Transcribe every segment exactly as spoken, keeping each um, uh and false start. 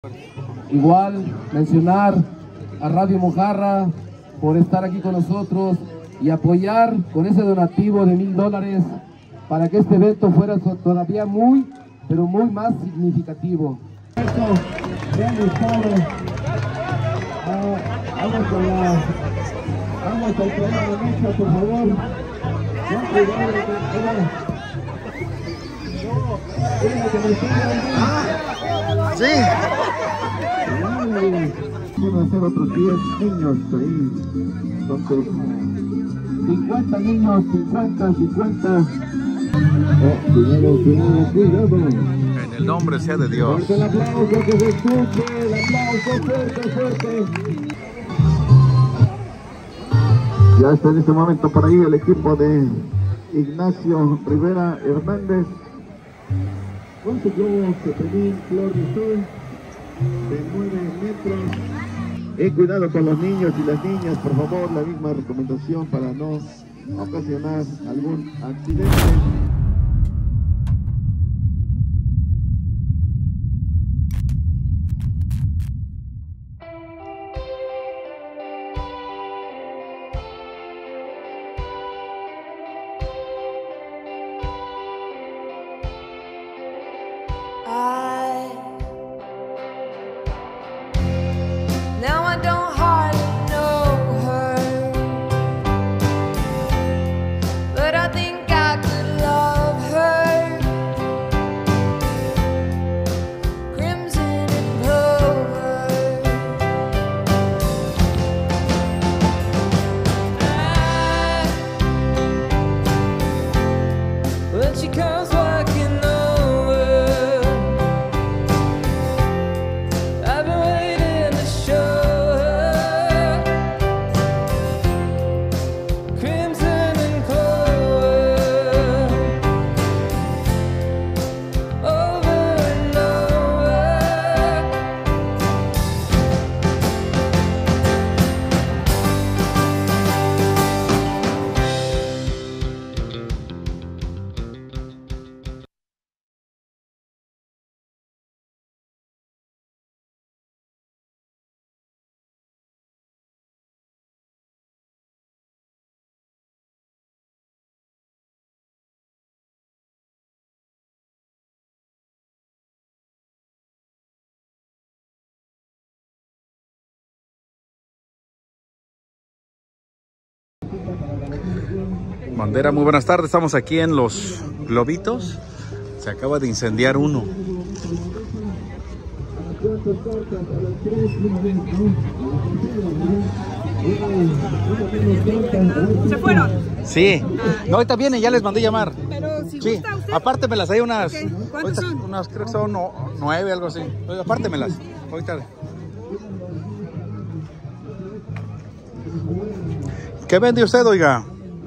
Igual mencionar a Radio Mojarra por estar aquí con nosotros y apoyar con ese donativo de mil dólares para que este evento fuera todavía muy, pero muy más significativo. Vamos con la, vamos al programa de misa, por favor. Sí. Van a ser otros diez niños ahí. Entonces, cincuenta niños, cincuenta, cincuenta. Oh, cuidado, cuidado, cuidado. En el nombre sea de Dios. Fuerte el aplauso, que se escuche, el aplauso fuerte, fuerte. Ya está en este momento por ahí el equipo de Ignacio Rivera Hernández. Con su globo Cepelín Flor de Sol de nueve metros. Y cuidado con los niños y las niñas, por favor, la misma recomendación para no ocasionar algún accidente. Bandera, muy buenas tardes. Estamos aquí en Los Globitos. Se acaba de incendiar uno. ¿Se fueron? Sí. No, ahorita vienen, ya les mandé llamar. Pero si Sí, gusta usted. apártemelas, hay unas. Okay. ¿Cuántas ahorita, son? unas, creo que son no, nueve, algo así. Oiga, apártemelas. Ahorita. ¿Qué vende usted, oiga?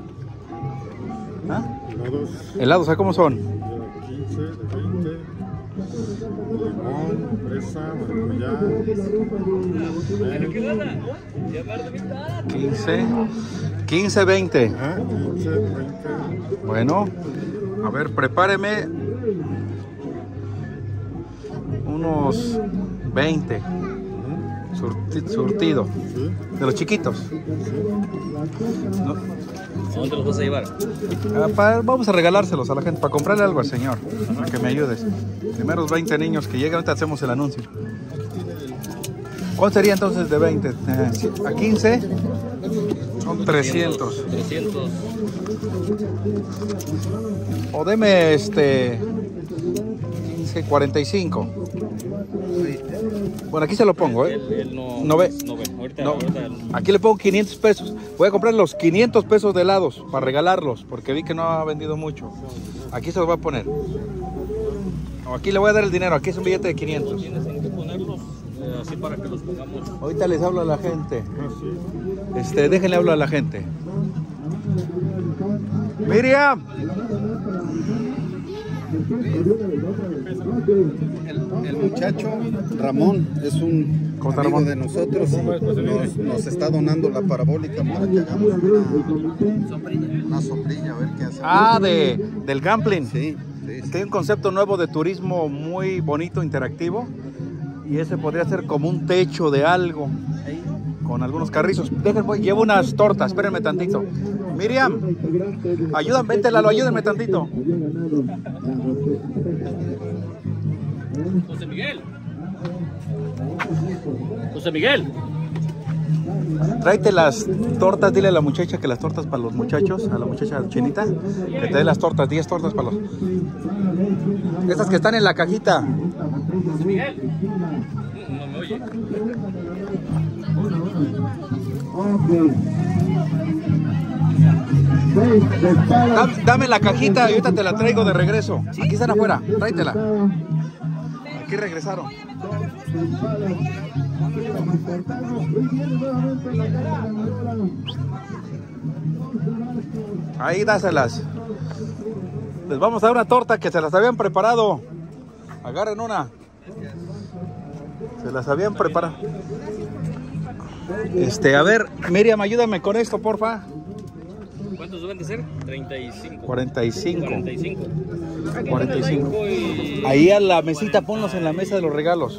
¿Ah? Helados. Helados, ¿a cómo son? quince, veinte, limón, fresa, maracuyá. quince, quince, veinte. Ajá, quince, veinte. Bueno, a ver, prepáreme unos veinte. Surti, surtido. Sí. De los chiquitos. Sí. ¿No? ¿A dónde los vas a llevar? Ah, pa- vamos a regalárselos a la gente, para comprarle algo al señor, para que me ayudes. Primeros veinte niños que llegan, ahorita hacemos el anuncio. ¿Cuál sería entonces de veinte? Eh, sí, a quince son trescientos. trescientos. O deme este quince, cuarenta y cinco. Bueno, aquí se lo pongo, ¿eh? Él, él no, No ve. No ve. Ahorita, No, ahorita aquí le pongo quinientos pesos. Voy a comprar los quinientos pesos de helados para regalarlos, porque vi que no ha vendido mucho. Aquí se los voy a poner. No, aquí le voy a dar el dinero. Aquí es un billete de quinientos. tienes que ponerlos eh, así para que los pongamos. Ahorita les hablo a la gente. Ah, sí. Este, déjenle hablar a la gente. Miriam. El, el muchacho Ramón es un ¿Cómo está, amigo Ramón? de nosotros y nos, nos está donando la parabólica para que hagamos una, una sombrilla, a ver qué hacemos. Ah, de, del gambling. Sí, sí, sí. Tiene un concepto nuevo de turismo muy bonito, interactivo. Y ese podría ser como un techo de algo. Con algunos carrizos. Déjenme, llevo unas tortas, espérenme tantito. Miriam, ayúdame, vente Lalo, ayúdenme tantito. José Miguel. José Miguel. Tráete las tortas, dile a la muchacha que las tortas para los muchachos, a la muchacha chinita, que te dé las tortas, diez tortas para los... Esas que están en la cajita. José Miguel. No me oye. Dame, dame la cajita y ahorita te la traigo de regreso. Aquí están afuera, tráetela. Aquí regresaron. Ahí dáselas. Les vamos a dar una torta que se las habían preparado. Agarren una. Se las habían preparado. Este, a ver, Miriam, ayúdame con esto, porfa. ¿Cuántos deben de ser? treinta y cinco. cuarenta y cinco. cuarenta y cinco. cuarenta y cinco. Y... Ahí a la mesita, ponlos en la mesa de los regalos.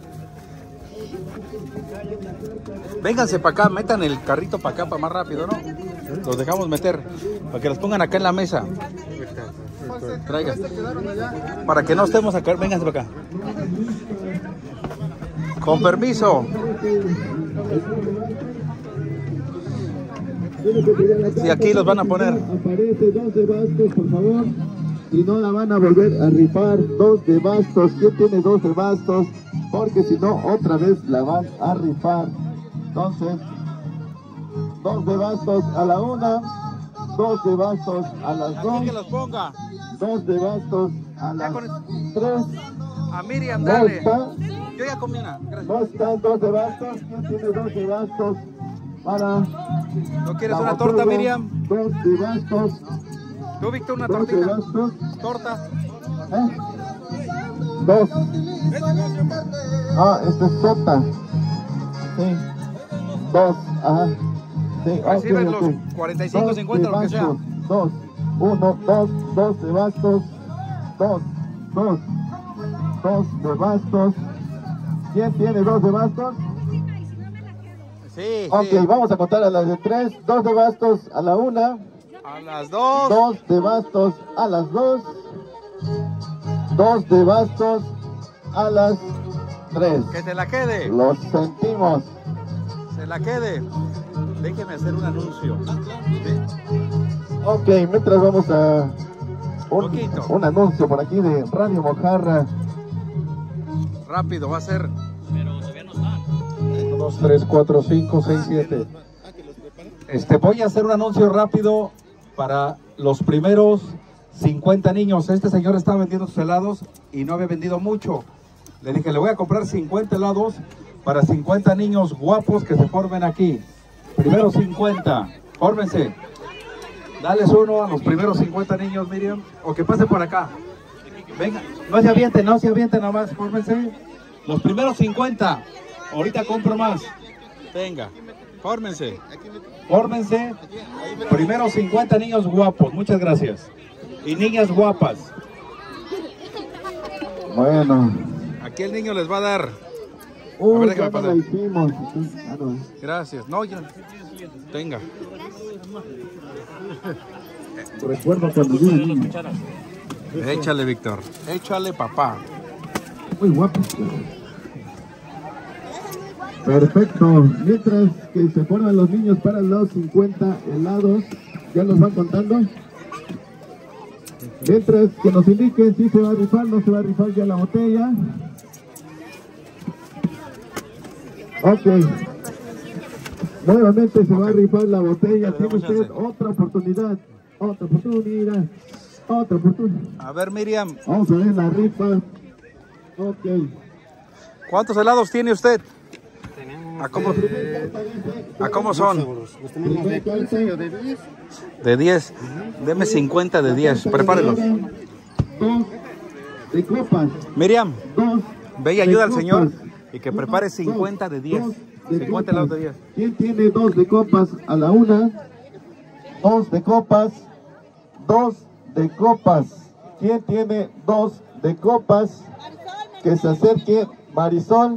Vénganse para acá, metan el carrito para acá, para más rápido, ¿no? Los dejamos meter, para que los pongan acá en la mesa. Traigan. Para que no estemos acá, vénganse para acá. Con permiso. Sí, aquí los van a poner. Aparece dos de bastos, por favor. Si no la van a volver a rifar, dos de bastos. ¿Quién tiene dos de bastos? Porque si no, otra vez la van a rifar. Entonces, dos de bastos a la una, dos de bastos a las dos, Aquí que los ponga. dos de bastos a las tres. A Miriam, No dale. está, Yo ya comí una. Gracias. no están dos de bastos. ¿Quién tiene dos de bastos para ¿No quieres la una torta, botella? Miriam? Dos de bastos, ¿Tú, Víctor, una dos de tortita? bastos. Torta. ¿Eh? Dos. Ah, esta es sota. Sí. Dos, ajá. Sí, ok, Reciben ok. los cuarenta y cinco, Dos cincuenta, de lo que sea. bastos, Dos. Uno, dos, dos de bastos. Dos, dos. Dos de bastos. ¿Quién tiene dos de bastos? Sí, Ok, sí. vamos a contar a las de tres. Dos de bastos a la una. A las dos. Dos de bastos a las dos. Dos de bastos a las tres. Que te la quede. Los sentimos. Se la quede. Déjeme hacer un anuncio. Ok, mientras vamos a un, Poquito. un anuncio por aquí de Radio Mojarra. Rápido, va a ser. Pero todavía no están. uno, dos, tres, cuatro, cinco, seis, siete. Este, voy a hacer un anuncio rápido para los primeros cincuenta niños. Este señor estaba vendiendo sus helados y no había vendido mucho. Le dije, le voy a comprar cincuenta helados para cincuenta niños guapos que se formen aquí. Primero cincuenta, fórmense. Dales uno a los primeros cincuenta niños, Miriam. O que pasen por acá. Venga, no se avienten, no se avienten nomás, fórmense. Los primeros cincuenta. Ahorita compro más. Venga, fórmense. Fórmense. Primero cincuenta niños guapos, muchas gracias. Y niñas guapas. Bueno. Aquí el niño les va a dar. Uy, A ver, déjame ya no pasar. la hicimos. Ah, no. Gracias. No, yo. Tenga. Recuerdo cuando yo era niño. Échale, Víctor. Échale, papá. Muy guapo. Perfecto. Mientras que se forman los niños para los cincuenta helados, ¿ya los van contando? Mientras que nos indiquen si se va a rifar, no se va a rifar ya la botella. Ok. Nuevamente se va a rifar la botella. Tiene usted otra oportunidad. Otra oportunidad. Otra oportunidad. A ver, Miriam, Vamos a ver la rifa. Ok. ¿cuántos helados tiene usted? ¿A cómo, ¿A cómo son? Primer carta, De diez. Deme cincuenta de diez. Prepárenlos. Dos de copas. Miriam, Dos. ve y de ayuda al copas. señor y que Uno, prepare dos, cincuenta de diez. dos de cincuenta copas. helados de diez. ¿Quién tiene dos de copas a la una? Dos de copas. Dos de copas. ¿Quién tiene dos de copas? Que se acerque Marisol.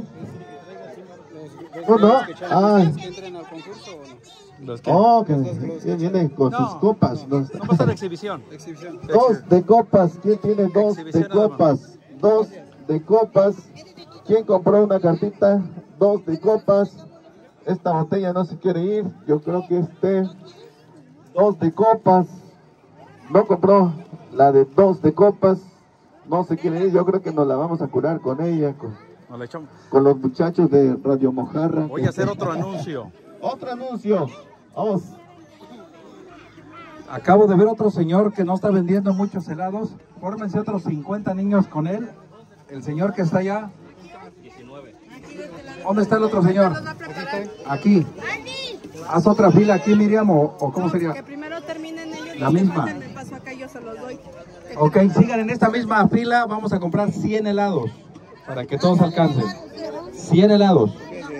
Uno. Ay. Los que Oh, que que vienen con sus No, copas. no, Dos, no pasa de exhibición. dos de copas. ¿Quién tiene dos de Exhibición nada más. copas? Dos de copas. ¿Quién compró una cartita? Dos de copas. Esta botella no se quiere ir. Yo creo que este. Dos de copas. No compró la de dos de copas. No se quiere ir. Yo creo que nos la vamos a curar con ella. Con, Nos le echamos. con los muchachos de Radio Mojarra. Voy a hacer otro anuncio. Otro anuncio. Vamos. Acabo de ver otro señor que no está vendiendo muchos helados. Fórmense otros cincuenta niños con él. El señor que está allá. ¿Dónde está el otro señor? Aquí. Haz otra fila aquí, Miriam, o, o ¿cómo sería? Que primero terminen ellos. La y misma. después me paso acá, yo se los doy. Ok, sigan en esta misma fila. Vamos a comprar cien helados para que todos alcancen. cien helados.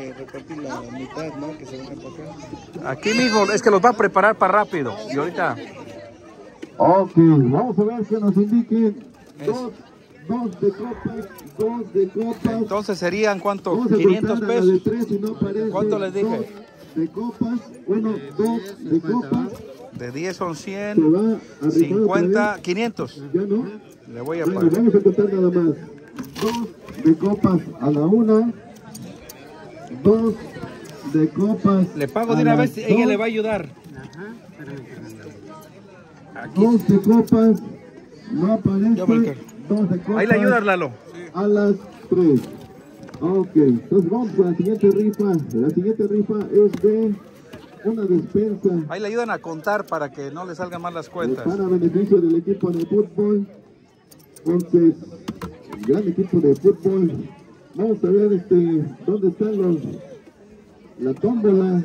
Aquí, mijo, es que los va a preparar para rápido. Y ahorita. Ok, vamos a ver que nos indiquen. Dos, dos de copas, dos de copas. Entonces serían ¿cuánto? Vamos a quinientos cortar a la de pesos. tres, si no parece. ¿Cuánto les dije? Dos de copas, uno, dos de copas. De diez son Se cien, va a rifar cincuenta, otra vez. quinientos. Ya no. Le voy a Bueno, pagar. vamos a contar nada más. Dos de copas a la una. Dos de copas. Le pago a de una las vez, ella dos, le va a ayudar. Dos de copas. No aparece. Yo me encargo. Dos de copas. Ahí le ayudas, Lalo. A las tres. Ok, entonces vamos con la siguiente rifa. La siguiente rifa es de una despensa Ahí le ayudan a contar para que no le salgan mal las cuentas. para beneficio del equipo de fútbol. Entonces, gran equipo de fútbol. Vamos a ver este dónde están los la tómbola.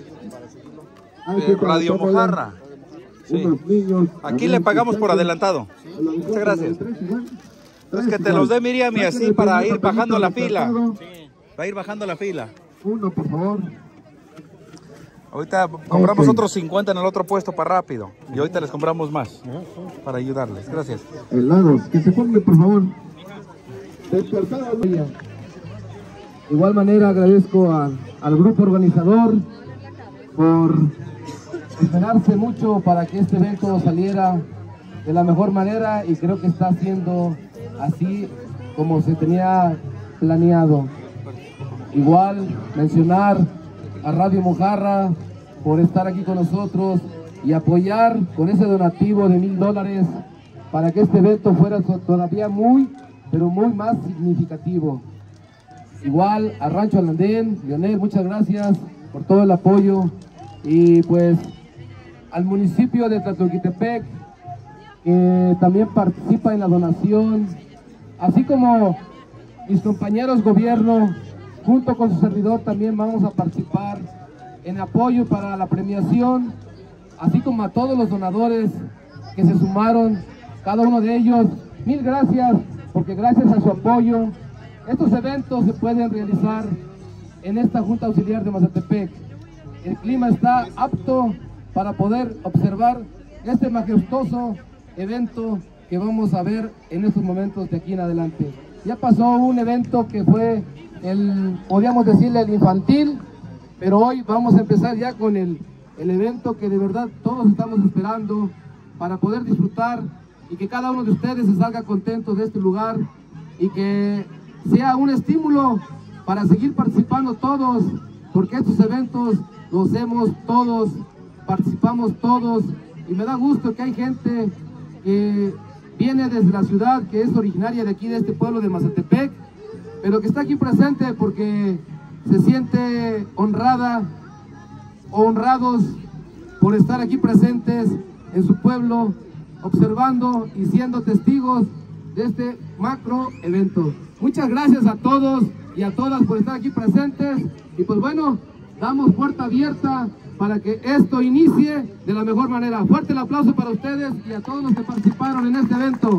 Ah, aquí De está la Radio tómbola. Mojarra. Sí. Unos niños. Aquí A le ver, pagamos por saquen- adelantado. a lo mejor Muchas con gracias. los tres igual. Es Tres que te igual. los dé Miriam y Saquen así el para primer ir bajando la papelito fila. recargado. Va a ir bajando la fila. Uno, por favor. Ahorita compramos Ok. otros cincuenta en el otro puesto para rápido. Y ahorita les compramos más para ayudarles. Gracias. Helados, que se formen, por favor. Despertados. De igual manera agradezco a- al grupo organizador por esperarse mucho para que este evento saliera de la mejor manera y creo que está haciendo así como se tenía planeado. Igual mencionar a Radio Mojarra por estar aquí con nosotros y apoyar con ese donativo de mil dólares para que este evento fuera to- todavía muy, pero muy más significativo. Igual a Rancho Alandén, Lionel, muchas gracias por todo el apoyo y pues al municipio de Tlatoquitepec que también participa en la donación, así como mis compañeros gobierno, junto con su servidor también vamos a participar en apoyo para la premiación, así como a todos los donadores que se sumaron, cada uno de ellos, mil gracias, porque gracias a su apoyo, estos eventos se pueden realizar en esta Junta Auxiliar de Mazatepec. El clima está apto para poder observar este majestuoso evento que vamos a ver en estos momentos de aquí en adelante. Ya pasó un evento que fue el, podríamos decirle, el infantil, pero hoy vamos a empezar ya con el, el evento que de verdad todos estamos esperando para poder disfrutar y que cada uno de ustedes se salga contento de este lugar y que sea un estímulo para seguir participando todos, porque estos eventos los hacemos todos, participamos todos y me da gusto que hay gente que viene desde la ciudad, que es originaria de aquí, de este pueblo de Mazatepec, pero que está aquí presente porque se siente honrada, honrados por estar aquí presentes en su pueblo, observando y siendo testigos de este macro evento. Muchas gracias a todos y a todas por estar aquí presentes y pues bueno, damos puerta abierta para que esto inicie de la mejor manera. Fuerte el aplauso para ustedes y a todos los que participaron en este evento.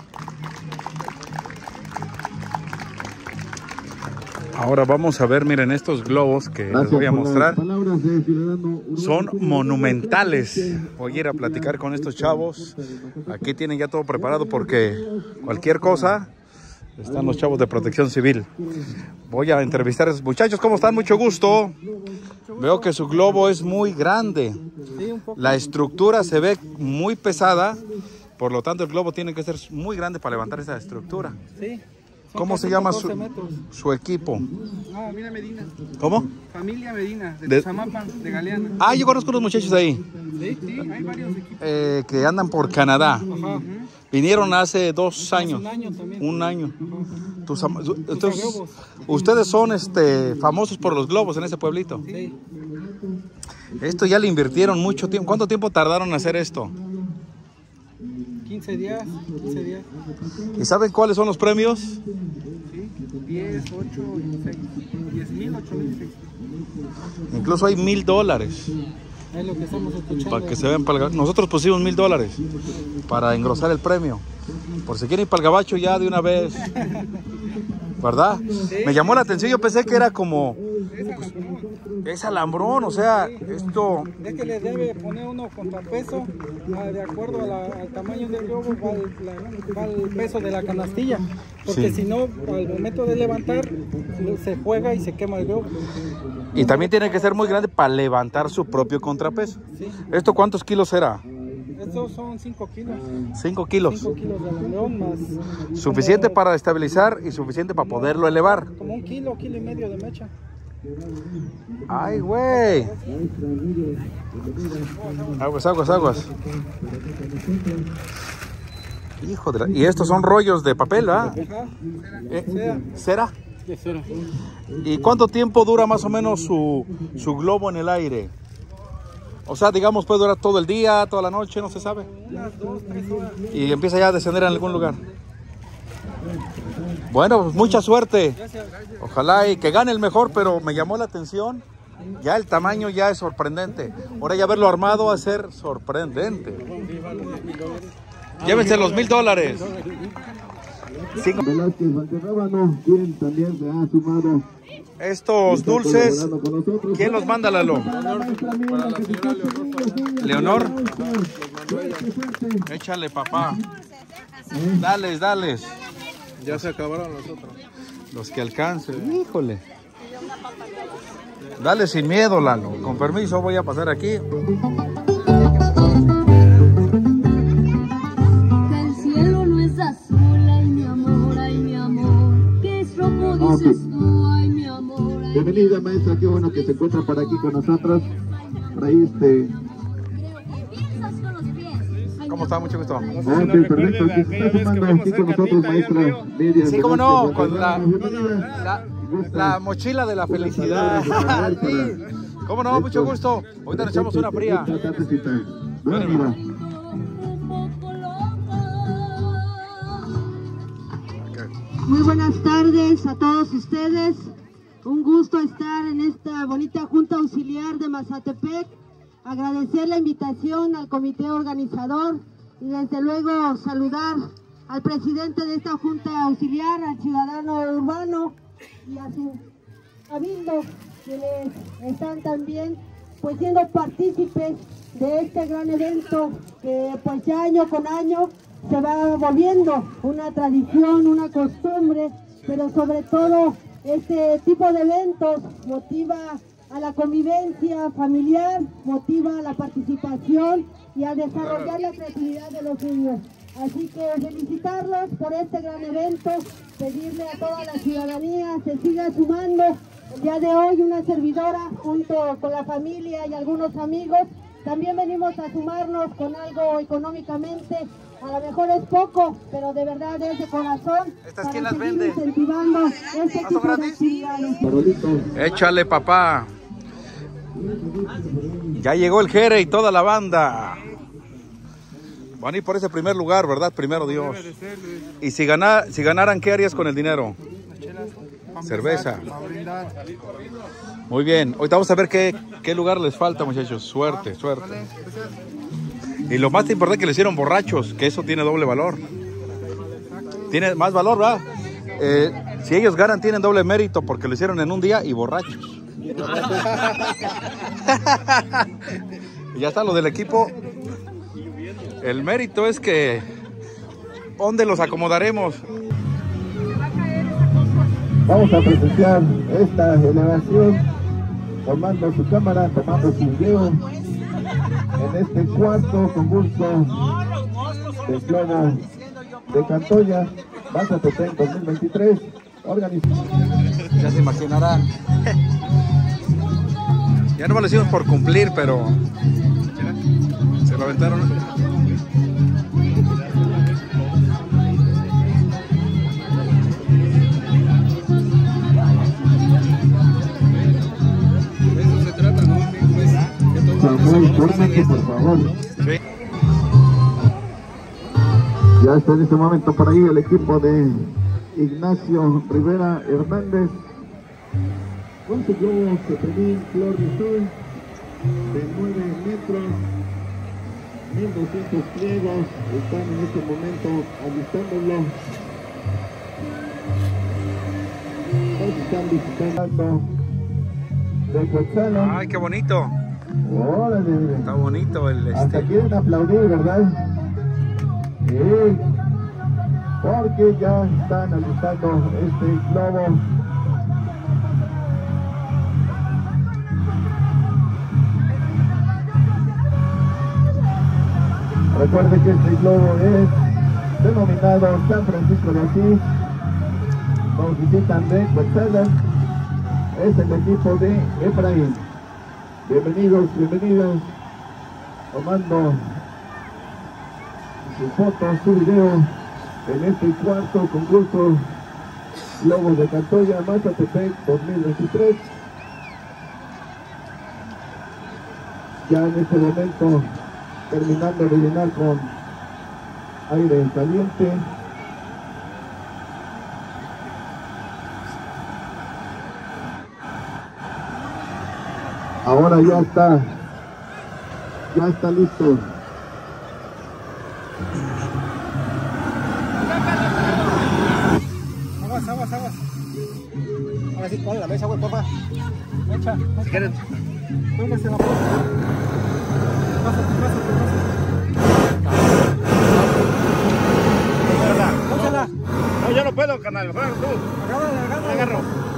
Ahora vamos a ver, miren, estos globos que les voy a por las mostrar. palabras de Ciudadano Urbano. Son monumentales. Voy a ir a platicar con estos chavos. Aquí tienen ya todo preparado porque cualquier cosa Están los chavos de Protección Civil. Voy a entrevistar a esos muchachos. ¿Cómo están? Mucho gusto. Veo que su globo es muy grande. La estructura se ve muy pesada. Por lo tanto, el globo tiene que ser muy grande para levantar esa estructura. Sí. ¿Cómo se llama su, su equipo? No, Familia Medina. ¿Cómo? Familia Medina, de, De- Tuzamapan, de Galeana. Ah, yo conozco unos muchachos ahí Sí, sí, hay varios equipos. eh, que andan por Canadá. Ajá. Vinieron hace dos años. Un año también. Un año. Tuzama- su- entonces, ustedes son este, famosos por los globos en ese pueblito. Sí. Esto ya le invirtieron mucho tiempo. ¿Cuánto tiempo tardaron en hacer esto? quince días, quince días. ¿Y saben cuáles son los premios? Sí. diez, ocho y seis. diez mil, ocho mil, seis. Incluso hay mil dólares. Es lo que estamos escuchando. Para que se vean para el ga- Nosotros pusimos mil dólares para engrosar el premio. Por si quieren ir para el gabacho ya de una vez. ¿Verdad? Me llamó la atención. Yo pensé que era como... Es alambrón, o sea, esto... Es que le debe poner uno contrapeso, ah, de acuerdo a la- al tamaño del globo, va el, la- va el peso de la canastilla. Porque Sí. si no, al momento de levantar, se juega y se quema el globo. Y también tiene que ser muy grande para levantar su propio contrapeso. Sí. ¿Esto cuántos kilos será? Estos son cinco kilos. cinco kilos. cinco kilos de alambrón más. Suficiente como- para estabilizar y suficiente para poderlo elevar. Como un kilo, kilo y medio de mecha. ¡Ay, güey! Aguas, aguas, aguas. Hijo de la... Y estos son rollos de papel, ¿verdad? Ajá. Eh, ¿Cera? De cera. ¿Y cuánto tiempo dura más o menos su, su globo en el aire? O sea, digamos, puede durar todo el día, toda la noche, no se sabe. Unas dos, tres horas. Y empieza ya a descender en algún lugar. Bueno, pues mucha suerte. Ojalá y que gane el mejor, pero me llamó la atención. Ya el tamaño ya es sorprendente. Ahora ya verlo armado va a ser sorprendente. Llévense los mil dólares. Cinco. Velázquez Valderrábano, quien también se ha sumado. Estos Está dulces, colaborando con nosotros. ¿quién los manda, Lalo? Leonor. Échale, papá. Dales, dales. Ya se acabaron los otros. Los que alcancen. Híjole. Dale sin miedo, Lalo. Con permiso, voy a pasar aquí. El cielo no es azul, ay mi amor, ay mi amor. ¿Qué es rojo dices tú, ay mi amor? Ay, Bienvenida, maestra, qué bueno que se encuentra por aquí con nosotros. Por ahí este... empiezas con los pies. ¿Cómo está? Mucho gusto. Ok, perfecto, aquí se está sumando aquí con nosotros, maestra Miriam. Sí, cómo no, Velázquez con la, Valderrábano. Bienvenida. la, la mochila de la felicidad. Sí. ¿Cómo no? Mucho gusto. Ahorita nos echamos una fría. Esta tardecita. Buena vida. Muy buenas tardes a todos ustedes. Un gusto estar en esta bonita Junta Auxiliar de Mazatepec. Agradecer la invitación al comité organizador y desde luego saludar al presidente de esta Junta Auxiliar, al ciudadano urbano y a su cabildo, quienes están también pues siendo partícipes de este gran evento que pues ya año con año se va volviendo una tradición, una costumbre, pero sobre todo este tipo de eventos motiva a la convivencia familiar, motiva a la participación y a desarrollar la creatividad de los niños. Así que felicitarlos por este gran evento, pedirle a toda la ciudadanía se siga sumando. El día de hoy una servidora junto con la familia y algunos amigos, también venimos a sumarnos con algo económicamente. A lo mejor es poco, pero de verdad es de corazón. ¿Estas para quién las seguir vende? incentivando este ¿Ah, son tipo de gratis? actividades. Farolito. Échale, papá. Ya llegó el Jere y toda la banda. Van a ir por ese primer lugar, ¿verdad? Primero Dios. Y si, ganar, si ganaran, ¿qué harías con el dinero? Cerveza. Muy bien. Ahorita vamos a ver qué, qué lugar les falta, muchachos. Suerte, suerte. Y lo más importante es que le hicieron borrachos, que eso tiene doble valor. Tiene más valor, ¿verdad? Eh, si ellos ganan, tienen doble mérito porque lo hicieron en un día y borrachos. Y ya está lo del equipo. El mérito es que ¿dónde los acomodaremos? Vamos a presenciar esta elevación, tomando su cámara, tomando su video en este cuarto concurso de globo de Cantoya, Mazatepec dos mil veintitrés, organizado. Ya se imaginarán. Ya no me lo hicimos por cumplir, pero se lo aventaron. Samuel, fórmate, por favor. Sí. Ya está en este momento por ahí el equipo de Ignacio Rivera Hernández con su globo Zeppelin Flor de Sol de nueve metros, mil doscientos pliegos. Están en este momento alistándolo. Nos están visitando de Coachella. Ay, qué bonito. Órale, mire. Está bonito el Hasta este. quieren aplaudir, ¿verdad? Sí, porque ya están alistando este globo. Recuerde que este globo es denominado San Francisco de Asís. Nos visitan de Coachella. Es el equipo de Efraín. Bienvenidos, bienvenidas, tomando su foto, su video en este cuarto concurso Globo de Cantoya, Mazatepec dos mil veintitrés. Ya en este momento terminando de llenar con aire caliente. Ahora ya está, ya está listo. Aguas, aguas, aguas. Ahora sí, ponle la mesa, güey, porfa. Echa, si quieren. Pónganse la porfa. Pásate, pásate, pásate. Pónsela. No, yo no puedo, carnal. Juega tú. Agárrala, agárrala. Agarro.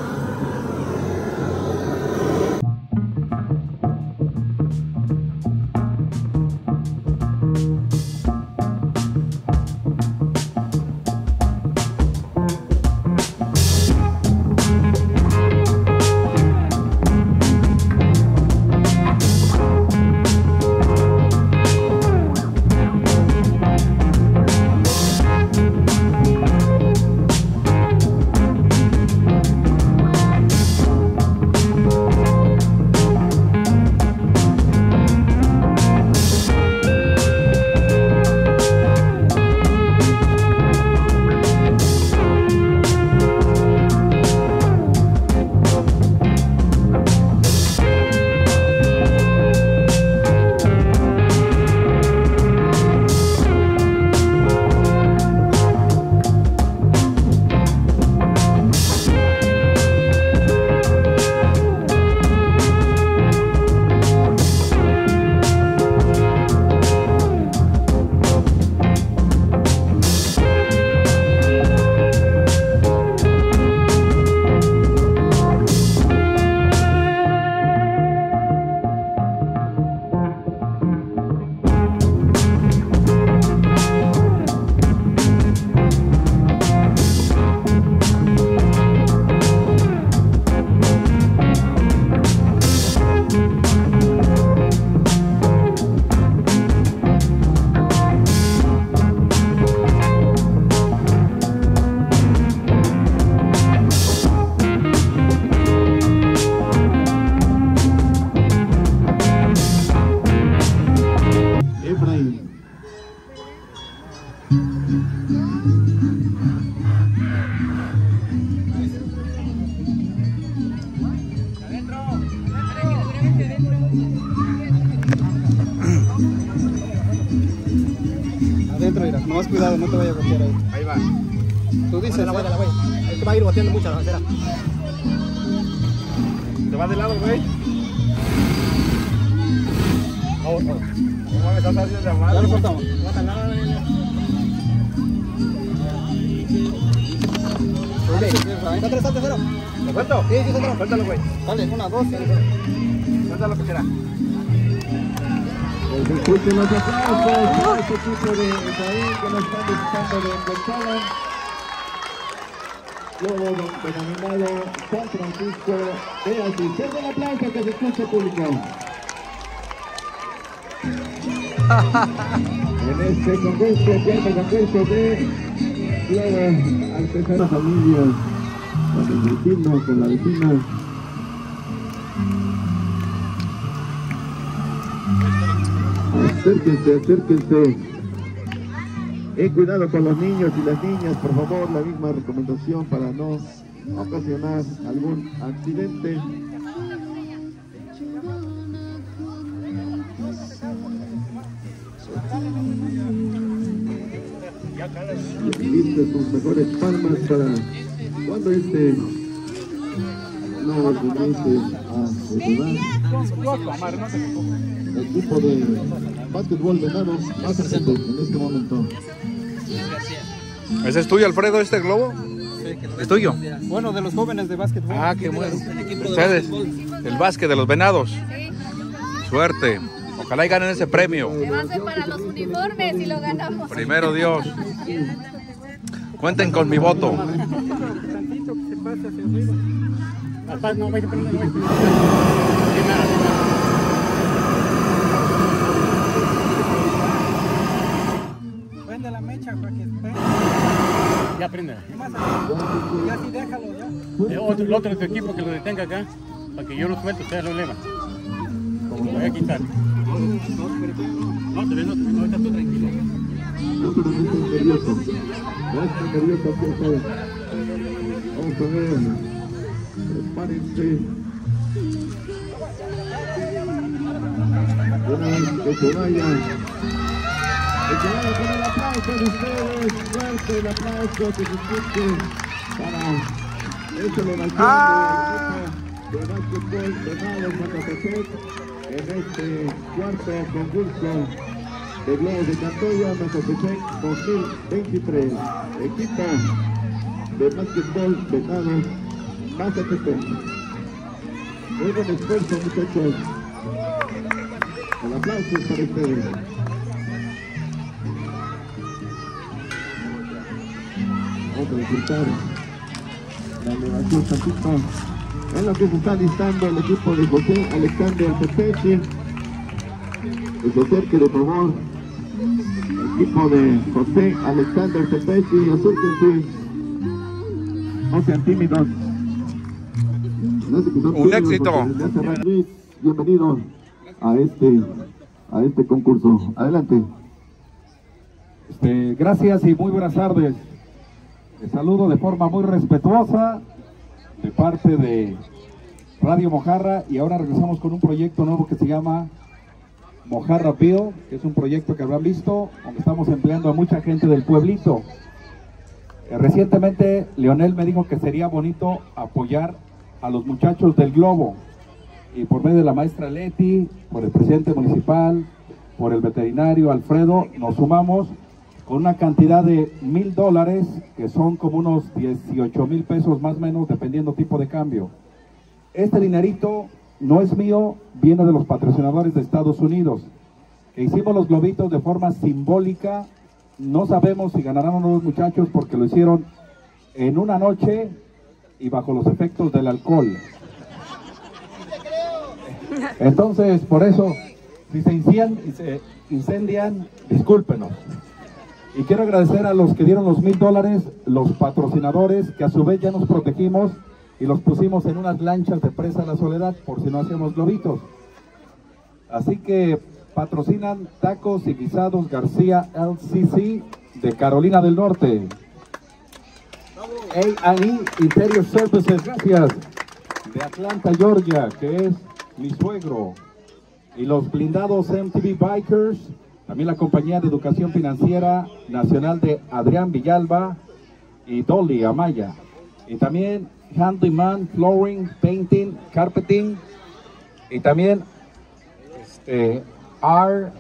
Adentro, mira, no más cuidado, no te vayas a golpear ahí. Ahí va. Tú dices, la vuelta, güey. Ahí te va a ir boteando mucho la acera. ¿Te vas de lado, güey? Oh, oh. ¿Cómo me estás haciendo llamar? Ya lo cortamos. No pasa nada, güey. Suéltalo, salte, cero. ¿Lo suelto? Sí, sí, suéltalo. Suéltalo, güey. Dale, una, dos, suéltalo que será. Pues escuchen los aplausos a este equipo de Israel que nos están visitando de Gonzalo. Globo denominado San Francisco de Asís. Cierra el aplauso que se escuche público. En este concurso, cuarto concurso de Globo Artesanal Familia, con el vecino, con la vecina. Acérquense, acérquense. Eh, cuidado con los niños y las niñas, por favor, la misma recomendación para no ocasionar algún accidente. Liste sus mejores palmas para cuando este no comience a jugar. El equipo de básquetbol Venados más presente en este momento. ¿Ese es tuyo, Alfredo, este globo? ¿Es tuyo? Bueno, de los jóvenes de básquetbol. Ah, qué bueno. Ustedes, el básquet de los Venados. Suerte. Ojalá y ganen ese premio. Se va a hacer para los uniformes y lo ganamos. Primero Dios. Cuenten con mi voto. Tantito que se pase hacia arriba. Hasta no vais a prender, no vais a prender. Prende la mecha para que esté. Ya prende. Ya sí, déjalo ya. El otro, el otro de tu equipo que lo detenga acá, para que yo lo suelte, ustedes lo elevan. Como lo voy a quitar. No, te ves, no te ves, no estás tú tranquilo. No, pero no estoy nervioso. No estoy nervioso, por favor. Vamos a ver. Prepárense. Una vez que se vayan. Que se vayan con el aplauso de ustedes. Fuerte el aplauso que se escuche para esta elevación de básquetbol Venados Zacatepec en este cuarto concurso de globos de Cantoya Mazatepec dos mil veintitrés. Equipo de básquetbol Venados Mazatepec. Muy buen esfuerzo, muchachos. El aplauso es para ustedes. Vamos a disfrutar la elevación tantito. En lo que se está listando el equipo de José Alexander Tepeche. Que se acerque de favor. El equipo de José Alexander Tepeche. Acérquense. No sean tímidos. Un éxito. Bienvenidos a este, a este concurso. Adelante. Este, gracias y muy buenas tardes. Les saludo de forma muy respetuosa de parte de Radio Mojarra, y ahora regresamos con un proyecto nuevo que se llama Mojarra Pío, que es un proyecto que habrán visto, donde estamos empleando a mucha gente del pueblito. Eh, recientemente Leonel me dijo que sería bonito apoyar a los muchachos del Globo, y por medio de la maestra Leti, por el presidente municipal, por el veterinario Alfredo, nos sumamos con una cantidad de mil dólares, que son como unos dieciocho mil pesos más o menos, dependiendo tipo de cambio. Este dinerito no es mío, viene de los patrocinadores de Estados Unidos, que hicimos los globitos de forma simbólica. No sabemos si ganarán o no los muchachos, porque lo hicieron en una noche y bajo los efectos del alcohol. Entonces, por eso, si se incendian, se incendian, discúlpenos. Y quiero agradecer a los que dieron los mil dólares, los patrocinadores, que a su vez ya nos protegimos y los pusimos en unas lanchas de Presa La Soledad, por si no hacíamos globitos. Así que patrocinan Tacos y Guisados García L C C de Carolina del Norte. A and E Interior Services, gracias, de Atlanta, Georgia, que es mi suegro. Y los blindados M T V Bikers, también la compañía de educación financiera nacional de Adrián Villalba y Dolly Amaya. Y también Handyman Flooring, Painting, Carpeting. Y también este, R,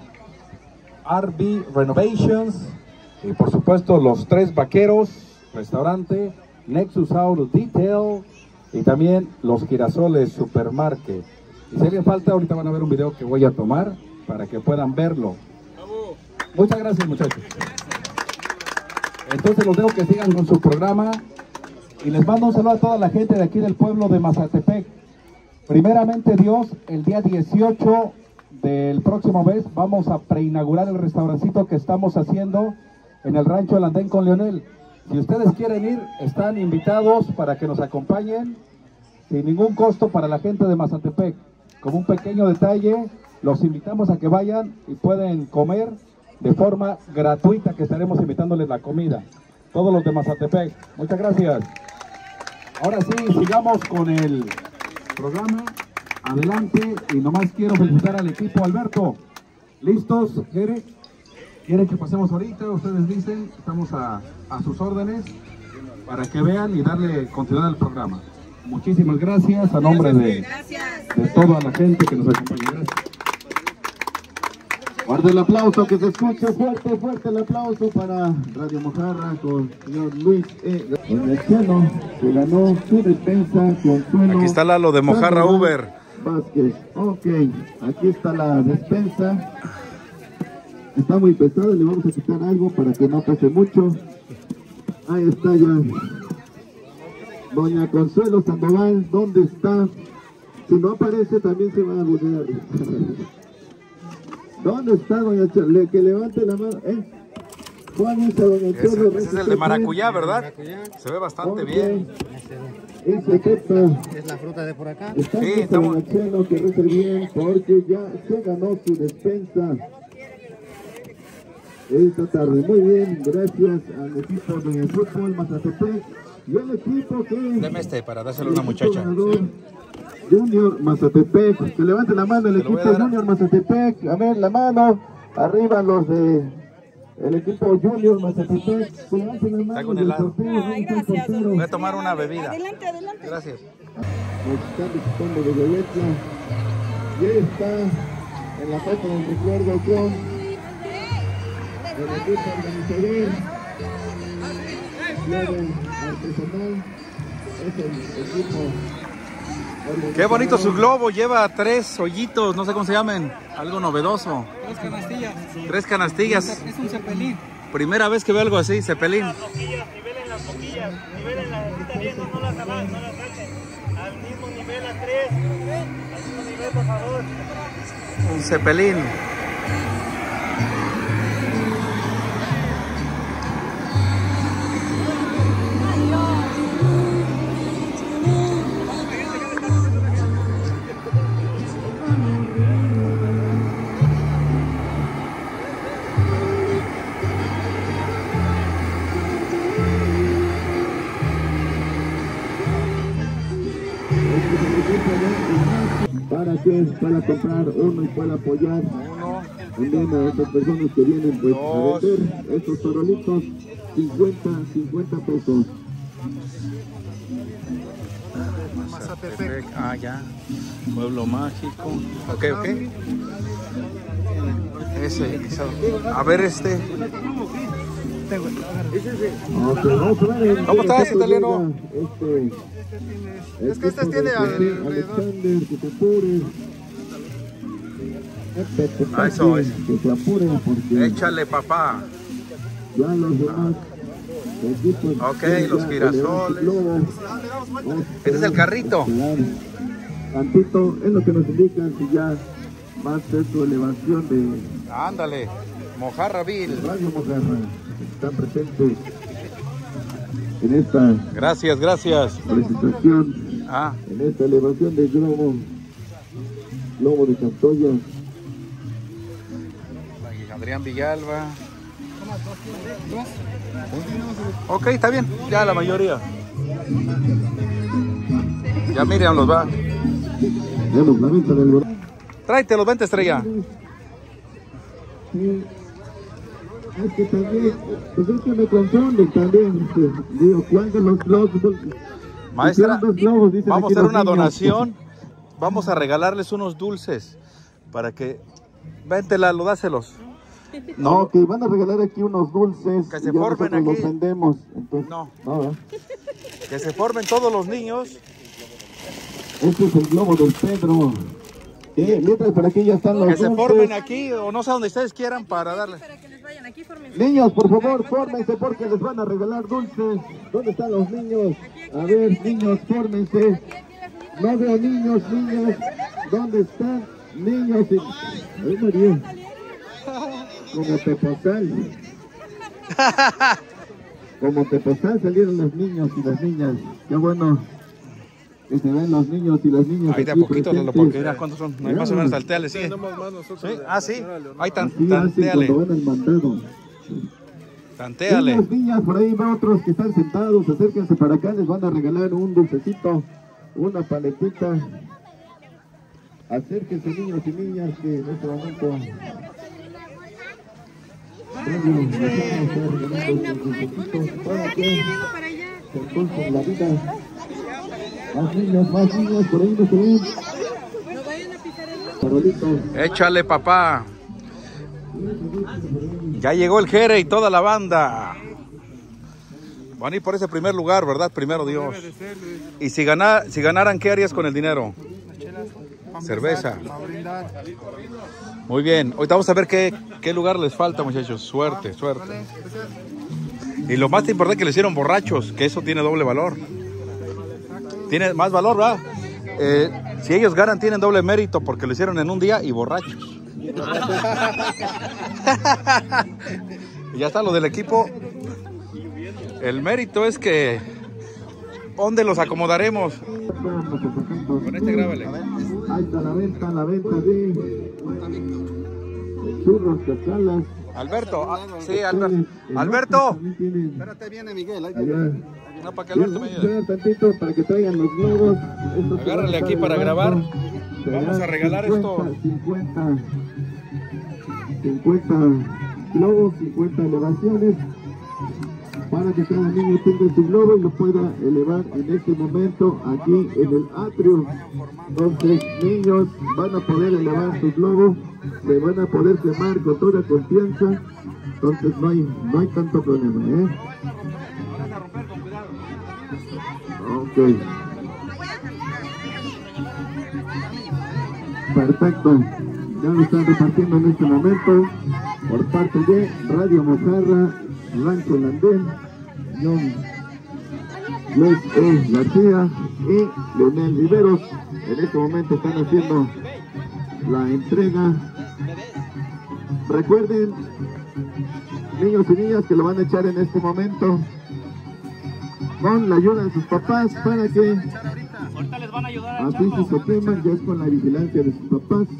RB Renovations. Y por supuesto los Tres Vaqueros, restaurante. Nexus Auto Detail y también los girasoles Supermarket. Y si alguien falta, ahorita van a ver un video que voy a tomar para que puedan verlo. Muchas gracias, muchachos. Entonces los dejo que sigan con su programa y les mando un saludo a toda la gente de aquí del pueblo de Mazatepec. Primeramente Dios, el día dieciocho del próximo mes vamos a preinaugurar el restaurancito que estamos haciendo en el rancho El Andén con Leonel. Si ustedes quieren ir, están invitados para que nos acompañen sin ningún costo para la gente de Mazatepec. Como un pequeño detalle, los invitamos a que vayan y pueden comer de forma gratuita, que estaremos invitándoles la comida. Todos los de Mazatepec. Muchas gracias. Ahora sí, sigamos con el programa. Adelante. Y nomás quiero felicitar al equipo. Alberto, ¿listos? ¿Quiere? ¿Quieren que pasemos ahorita? Ustedes dicen, estamos a, a sus órdenes para que vean y darle continuidad al programa. Muchísimas gracias a nombre de, de toda la gente que nos acompaña. Gracias. Guarde el aplauso, que se escuche fuerte, fuerte el aplauso para Radio Mojarra con el señor Luis E. Cheno, que ganó su despensa con suelo. Aquí está Lalo de Mojarra Uber. Vázquez. Ok, aquí está la despensa. Está muy pesada, le vamos a quitar algo para que no pese mucho. Ahí está ya. Doña Consuelo Sandoval, ¿dónde está? Si no aparece también se va a buguear. ¿Dónde está doña Chorro? Que levante la mano. ¿Eh? ¿Cuál es doña Chorro? Ese, ese es el de maracuyá, ¿verdad? Se ve bastante okay. bien. Ese pepa. Es la fruta de por acá. Está sí, estamos... doña Chorro, que rece bien porque ya se ganó su despensa esta tarde. Muy bien, gracias al equipo de fútbol Mazatepec y el equipo que... Deme este para dárselo a una muchacha. Junior Mazatepec, que levante la mano el equipo Junior Mazatepec, a ver la mano, arriba los de el equipo Junior Mazatepec, que levanten la mano del sorteo. Ay, gracias, voy a tomar una bebida. Adelante, adelante. Gracias. Nos están visitando de Goyetla, y ahí está en la foto del recuerdo con el equipo organizador, Flores Artesanal, es el equipo. Qué bonito su globo, lleva tres hoyitos, no sé cómo se llaman, algo novedoso. Tres canastillas. Tres canastillas. Es un cepelín. Primera vez que veo algo así, cepelín. Las boquillas, nivelen las boquillas, nivelen las, ahorita bien, no las abajo, no las saquen. Al mismo nivel las tres, al mismo nivel por favor. Un cepelín. Para que para comprar uno y pueda apoyar también a esas personas que vienen pues a vender estos farolitos, cincuenta, cincuenta pesos. Mazatepec, ah ya, Pueblo Mágico, ok, ok. Ese, ese. A ver este. ¿Cómo estás, italiano? Este, es que este tiene alrededor. Ah, eso es. Échale, papá. Ya los demás. Ok, los girasoles. Este es el carrito. Tantito es lo que nos indican si ya va a ser su elevación de... Ándale, Mojarraville. Radio Mojarra está presente en esta... Gracias, gracias. Presentación. Ah. En esta elevación del globo. Globo de Cantoya. Adrián Villalba. Ok, está bien, ya la mayoría. Ya Miriam los va. Vemos la venta del... Tráetelos, vente, estrella. Sí. Es que también, pues es que me confunden también. Digo, ¿cuál de los globos? Maestra, globos, vamos a hacer una donación. Vamos a regalarles unos dulces para que... Vente, Lalo, dáselos. No, que van a regalar aquí unos dulces. Que se y ya formen nosotros aquí. los vendemos. Entonces, No. no, ¿verdad? Que se formen todos los niños. Este es el globo del Pedro. Eh, mientras por aquí ya están los Que se dulces. formen aquí o no sé donde ustedes quieran para darle. Niños, por favor, fórmense porque les van a regalar dulces. ¿Dónde están los niños? A ver, niños, fórmense. No veo niños, niños. ¿Dónde están? Niños. Y... Ay, María. Como Tepozal. Como Tepozal salieron los niños y las niñas. Qué bueno que se ven los niños y las niñas. Ahí de a aquí poquito, presentes. porque mira cuántos son. Hay más o menos salteale, sí. ¿Sí? Ah, sí. Ahí tan, Así hacen tanteale. cuando van al mandado. Tanteale. Niños, niñas, por ahí veo otros que están sentados, acérquense para acá, les van a regalar un dulcecito, una paletita. Acérquense, niños y niñas, que en este momento... Para que se impulsen la vida. Más niños, más niños, por ahí no se ven. Farolitos. Échale, papá. Ya llegó el Jere y toda la banda. Van a ir por ese primer lugar, ¿verdad? Primero Dios. Y si, gana, si ganaran, ¿qué harías con el dinero? Cerveza. Muy bien. Ahorita vamos a ver qué, qué lugar les falta, muchachos. Suerte, suerte. Y lo más importante es que le hicieron borrachos, que eso tiene doble valor. Tiene más valor, ¿verdad? Eh, si ellos ganan, tienen doble mérito porque lo hicieron en un día y borrachos. Y ya está lo del equipo. El mérito es que ¿dónde los acomodaremos? Con este grábale. Ahí está la venta, la venta de churros, cachalas. Alberto, ah, sí, Alberto. Alberto. Espérate, viene Miguel. Ahí Allá. No, para que Alberto me ayude. Tantito para que traigan los globos. Estos Agárrale que van a aquí estar para grabar. regalando. Vamos a regalar cincuenta, esto. cincuenta, cincuenta globos, cincuenta elevaciones. Para que cada niño tenga su globo y lo pueda elevar en este momento aquí en el atrio. Entonces, niños van a poder elevar su globo, se van a poder quemar con toda confianza. Entonces no hay, no hay tanto problema, ¿eh? Ok. Perfecto. Ya lo están repartiendo en este momento por parte de Radio Mojarra, Rancho Landén, John Luis E. García y Leonel Riveros. En este momento están haciendo la entrega. Recuerden, niños y niñas, que lo van a echar en este momento con la ayuda de sus papás para que Ahorita les van a ayudar a así si se queman, ya es con la vigilancia de sus papás.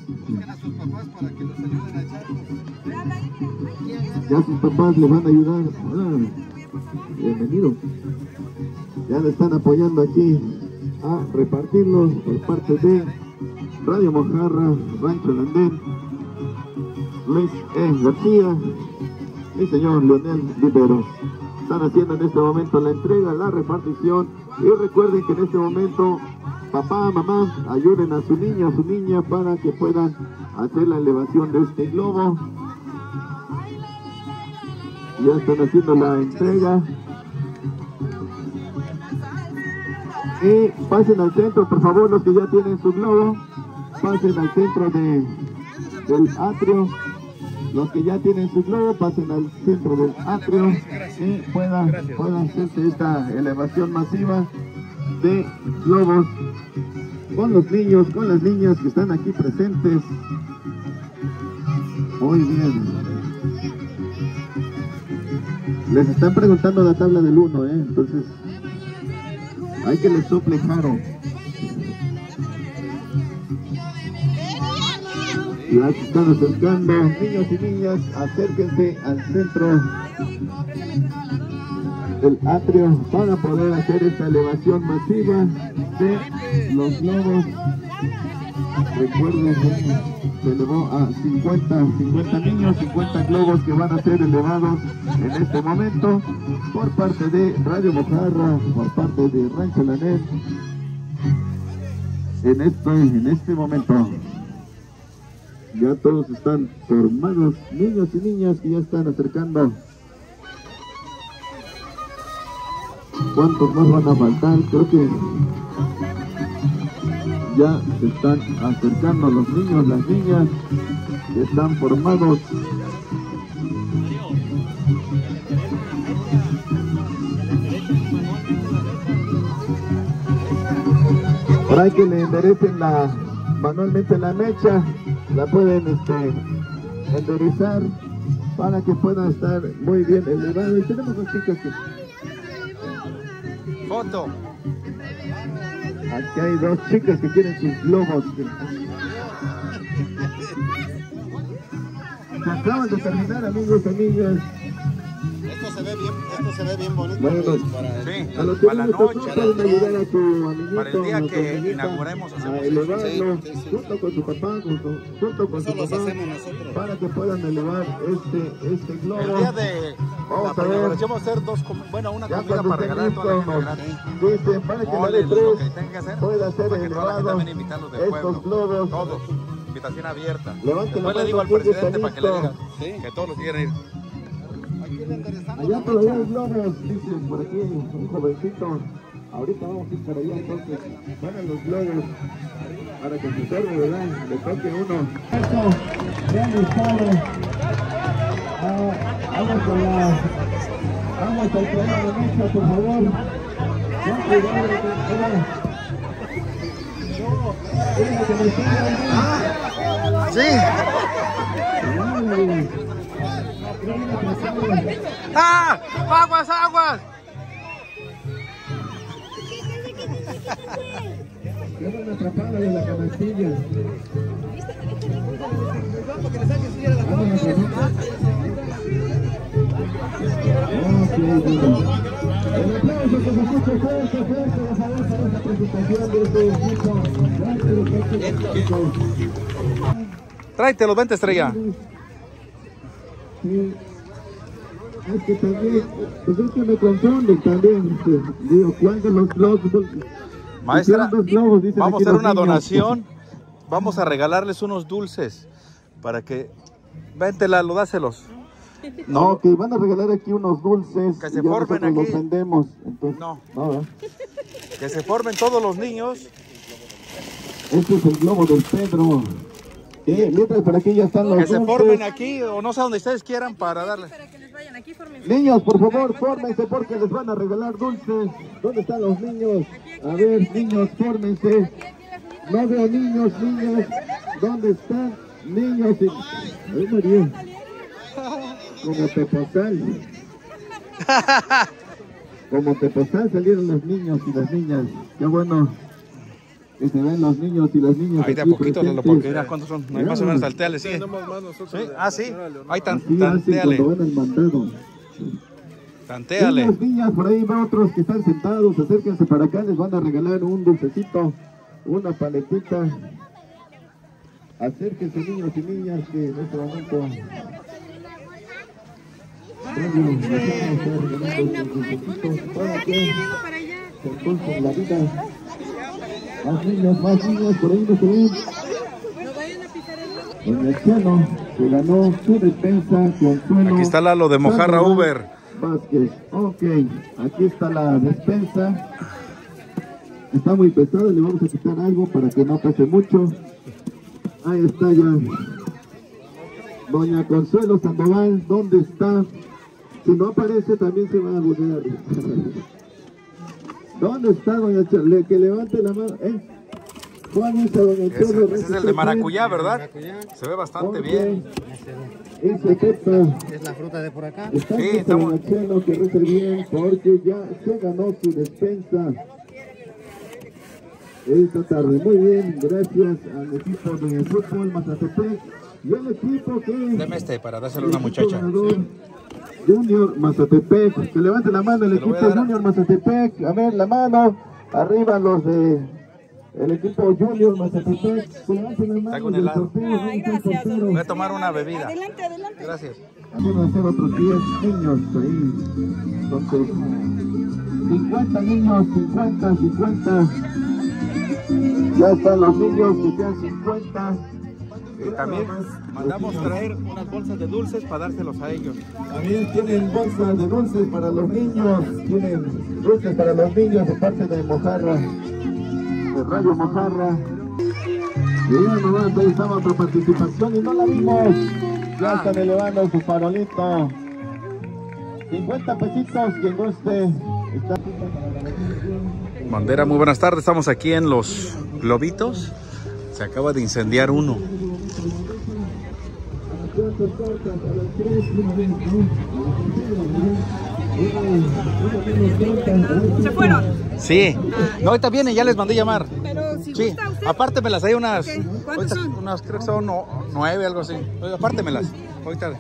Ya sus papás le van a ayudar. Ah, bienvenido. Ya le están apoyando aquí a repartirlos por parte de Radio Mojarra, Rancho Landén, Luis E. García y señor Leonel Riveros. Están haciendo en este momento la entrega, la repartición. Y recuerden que en este momento papá, mamá, ayuden a su niño, a su niña para que puedan hacer la elevación de este globo. Ya están haciendo la entrega. Y pasen al centro, por favor, los que ya tienen su globo. Pasen al centro de, del atrio. Los que ya tienen su globo, pasen al centro del atrio y puedan, puedan hacerse esta elevación masiva de globos con los niños, con las niñas que están aquí presentes. Muy bien. Les están preguntando la tabla del uno, ¿eh? Entonces, hay que les sople jaro. Las están acercando, niños y niñas, acérquense al centro del atrio para poder hacer esta elevación masiva de los globos. Recuerden que se elevó a cincuenta, cincuenta niños, cincuenta globos que van a ser elevados en este momento por parte de Radio Mojarra, por parte de Rancho Landén. En este, en este momento. Ya todos están formados, niños y niñas que ya están acercando. ¿Cuántos más van a faltar? Creo que ya se están acercando los niños, las niñas que están formados. Por ahí que le enderecen la, manualmente la mecha, la pueden este, enderezar para que puedan estar muy bien elevados. Y tenemos dos chicas que... Foto. Aquí hay dos chicas que quieren sus globos. Se acaban de terminar, amigos, amigas. Esto se ve bien, esto se ve bien bonito. Bueno, para, sí, a los que para la noche, pueden ayudar a su amiguito, para el día a su que amiguita, inauguremos, hacemos a eso. elevarlo, Sí, sí, sí. junto con su papá, junto, junto con Eso su los papá, hacemos nosotros. para que puedan elevar este, este globo. El día de Vamos la a ver. inauguración vamos a hacer dos, com- bueno, una Ya comida cuando para estén regalar a toda la listos, gente nos gratis. dicen para que la Mole, de lo que tres tengan que hacer, pueda ser para que toda la gente elevado también invitarlos del estos pueblo. globos. Todos, invitación abierta. Levanten Después la le digo al mano, ¿quién presidente está para que le diga listo? que todos los quieren ir. Allá por allá los globos, dicen por aquí un jovencito. Ahorita vamos a ir para allá, entonces van a los globos para que se sorbe, ¿verdad? Le toque uno. Eso, vean ustedes. Ah, vamos con la... Vamos al programa de mucho, por favor. Con cuidado, ¿verdad? Sí. ¡Ah! ¡Aguas, aguas! Quedan atrapadas en la canastilla. Ok, bueno. El aplauso que se escuche fuerte, fuerte, por favor, para esta presentación de este equipo. Tráete los veinte, Estrella. Sí. Es que también, pues es que me confunden también. Este, digo, ¿cuál de los globos? Maestra, Dos globos, dicen vamos aquí a hacer los una niños. donación. Vamos a regalarles unos dulces para que... Vente, Lalo, dáselos. No, que van a regalar aquí unos dulces. Que se y ya formen nosotros aquí. los vendemos. Entonces, No. no, ¿verdad? Que se formen todos los niños. Este es el globo del Pedro. Eh, mientras por aquí ya están los Que se dulces. formen aquí o no sé donde ustedes quieran para darle. Niños, por favor, fórmense porque les van a regalar dulces. ¿Dónde están los niños? A ver, niños, fórmense. No veo niños, niños. ¿Dónde están? Niños. Y... Ay, María. Como Tepozal. Como Tepozal salieron los niños y las niñas. Qué bueno que se ven los niños y las niñas. Ahí de a aquí poquito, Lalo, presentes. porque mira cuántos son. No hay más o menos, salteale, sí. ¿Sí? Ah, sí. Ahí tan, Así hacen tanteale. cuando van al mandado. Tanteale. Niños, niñas, por ahí veo otros que están sentados, acérquense para acá, les van a regalar un dulcecito, una paletita. Acérquense, niños y niñas, que en este momento... Bueno, les van a estar regalando estos dulcecitos para que se impulsen la vida. Más niños, más niños, por ahí no se ven. Doña Chano, que ganó su despensa, Consuelo. Aquí está Lalo de Mojarra Sandoval Uber. Vázquez. Ok, aquí está la despensa. Está muy pesada, le vamos a quitar algo para que no pese mucho. Ahí está ya. Doña Consuelo Sandoval, ¿dónde está? Si no aparece también se va a buguear. ¿Dónde está doña Chalo? Que levante la mano. ¿Eh? ¿Cuál dice doña Ese, Chalo? ese es el de maracuyá, ¿verdad? Se ve bastante bien. Ese pepa. Es la fruta de por acá. Está Sí, sí, estamos- doña Chelo que rece bien porque ya se ganó su despensa esta tarde. Muy bien, gracias al equipo de fútbol Mazatepec y al equipo que... Deme este para dárselo a una el muchacha. ganador, Junior Mazatepec. Que levante la mano el Te lo voy equipo a dar. Junior Mazatepec. A ver, la mano. Arriba los de... El equipo Junior Mazatepec. Que levanten la Está mano con del helado. sorteo. ¿Dónde está el portero? Voy a tomar una bebida. Adelante, adelante. Gracias. Van a ser otros diez niños ahí. Entonces, cincuenta niños, cincuenta, cincuenta. Ya están los niños que sean cincuenta. Y también mandamos traer unas bolsas de dulces para dárselos a ellos. También tienen bolsas de dulces para los niños, tienen dulces para los niños de parte de Mojarra, de Radio Mojarra. Y ya nomás, ahí estaba otra participación y no la vimos. Ya están elevando su farolito. cincuenta pesitos, quien guste. Está... Bandera, muy buenas tardes. Estamos aquí en Los Globitos. Se acaba de incendiar uno. ¿Se fueron? Sí. No, ahorita vienen, ya les mandé llamar. Pero si sí. gusta usted. Apártemelas, hay unas. Okay. ¿Cuántas son? Unas, creo que son no, nueve, algo así. Apártemelas. Ahorita.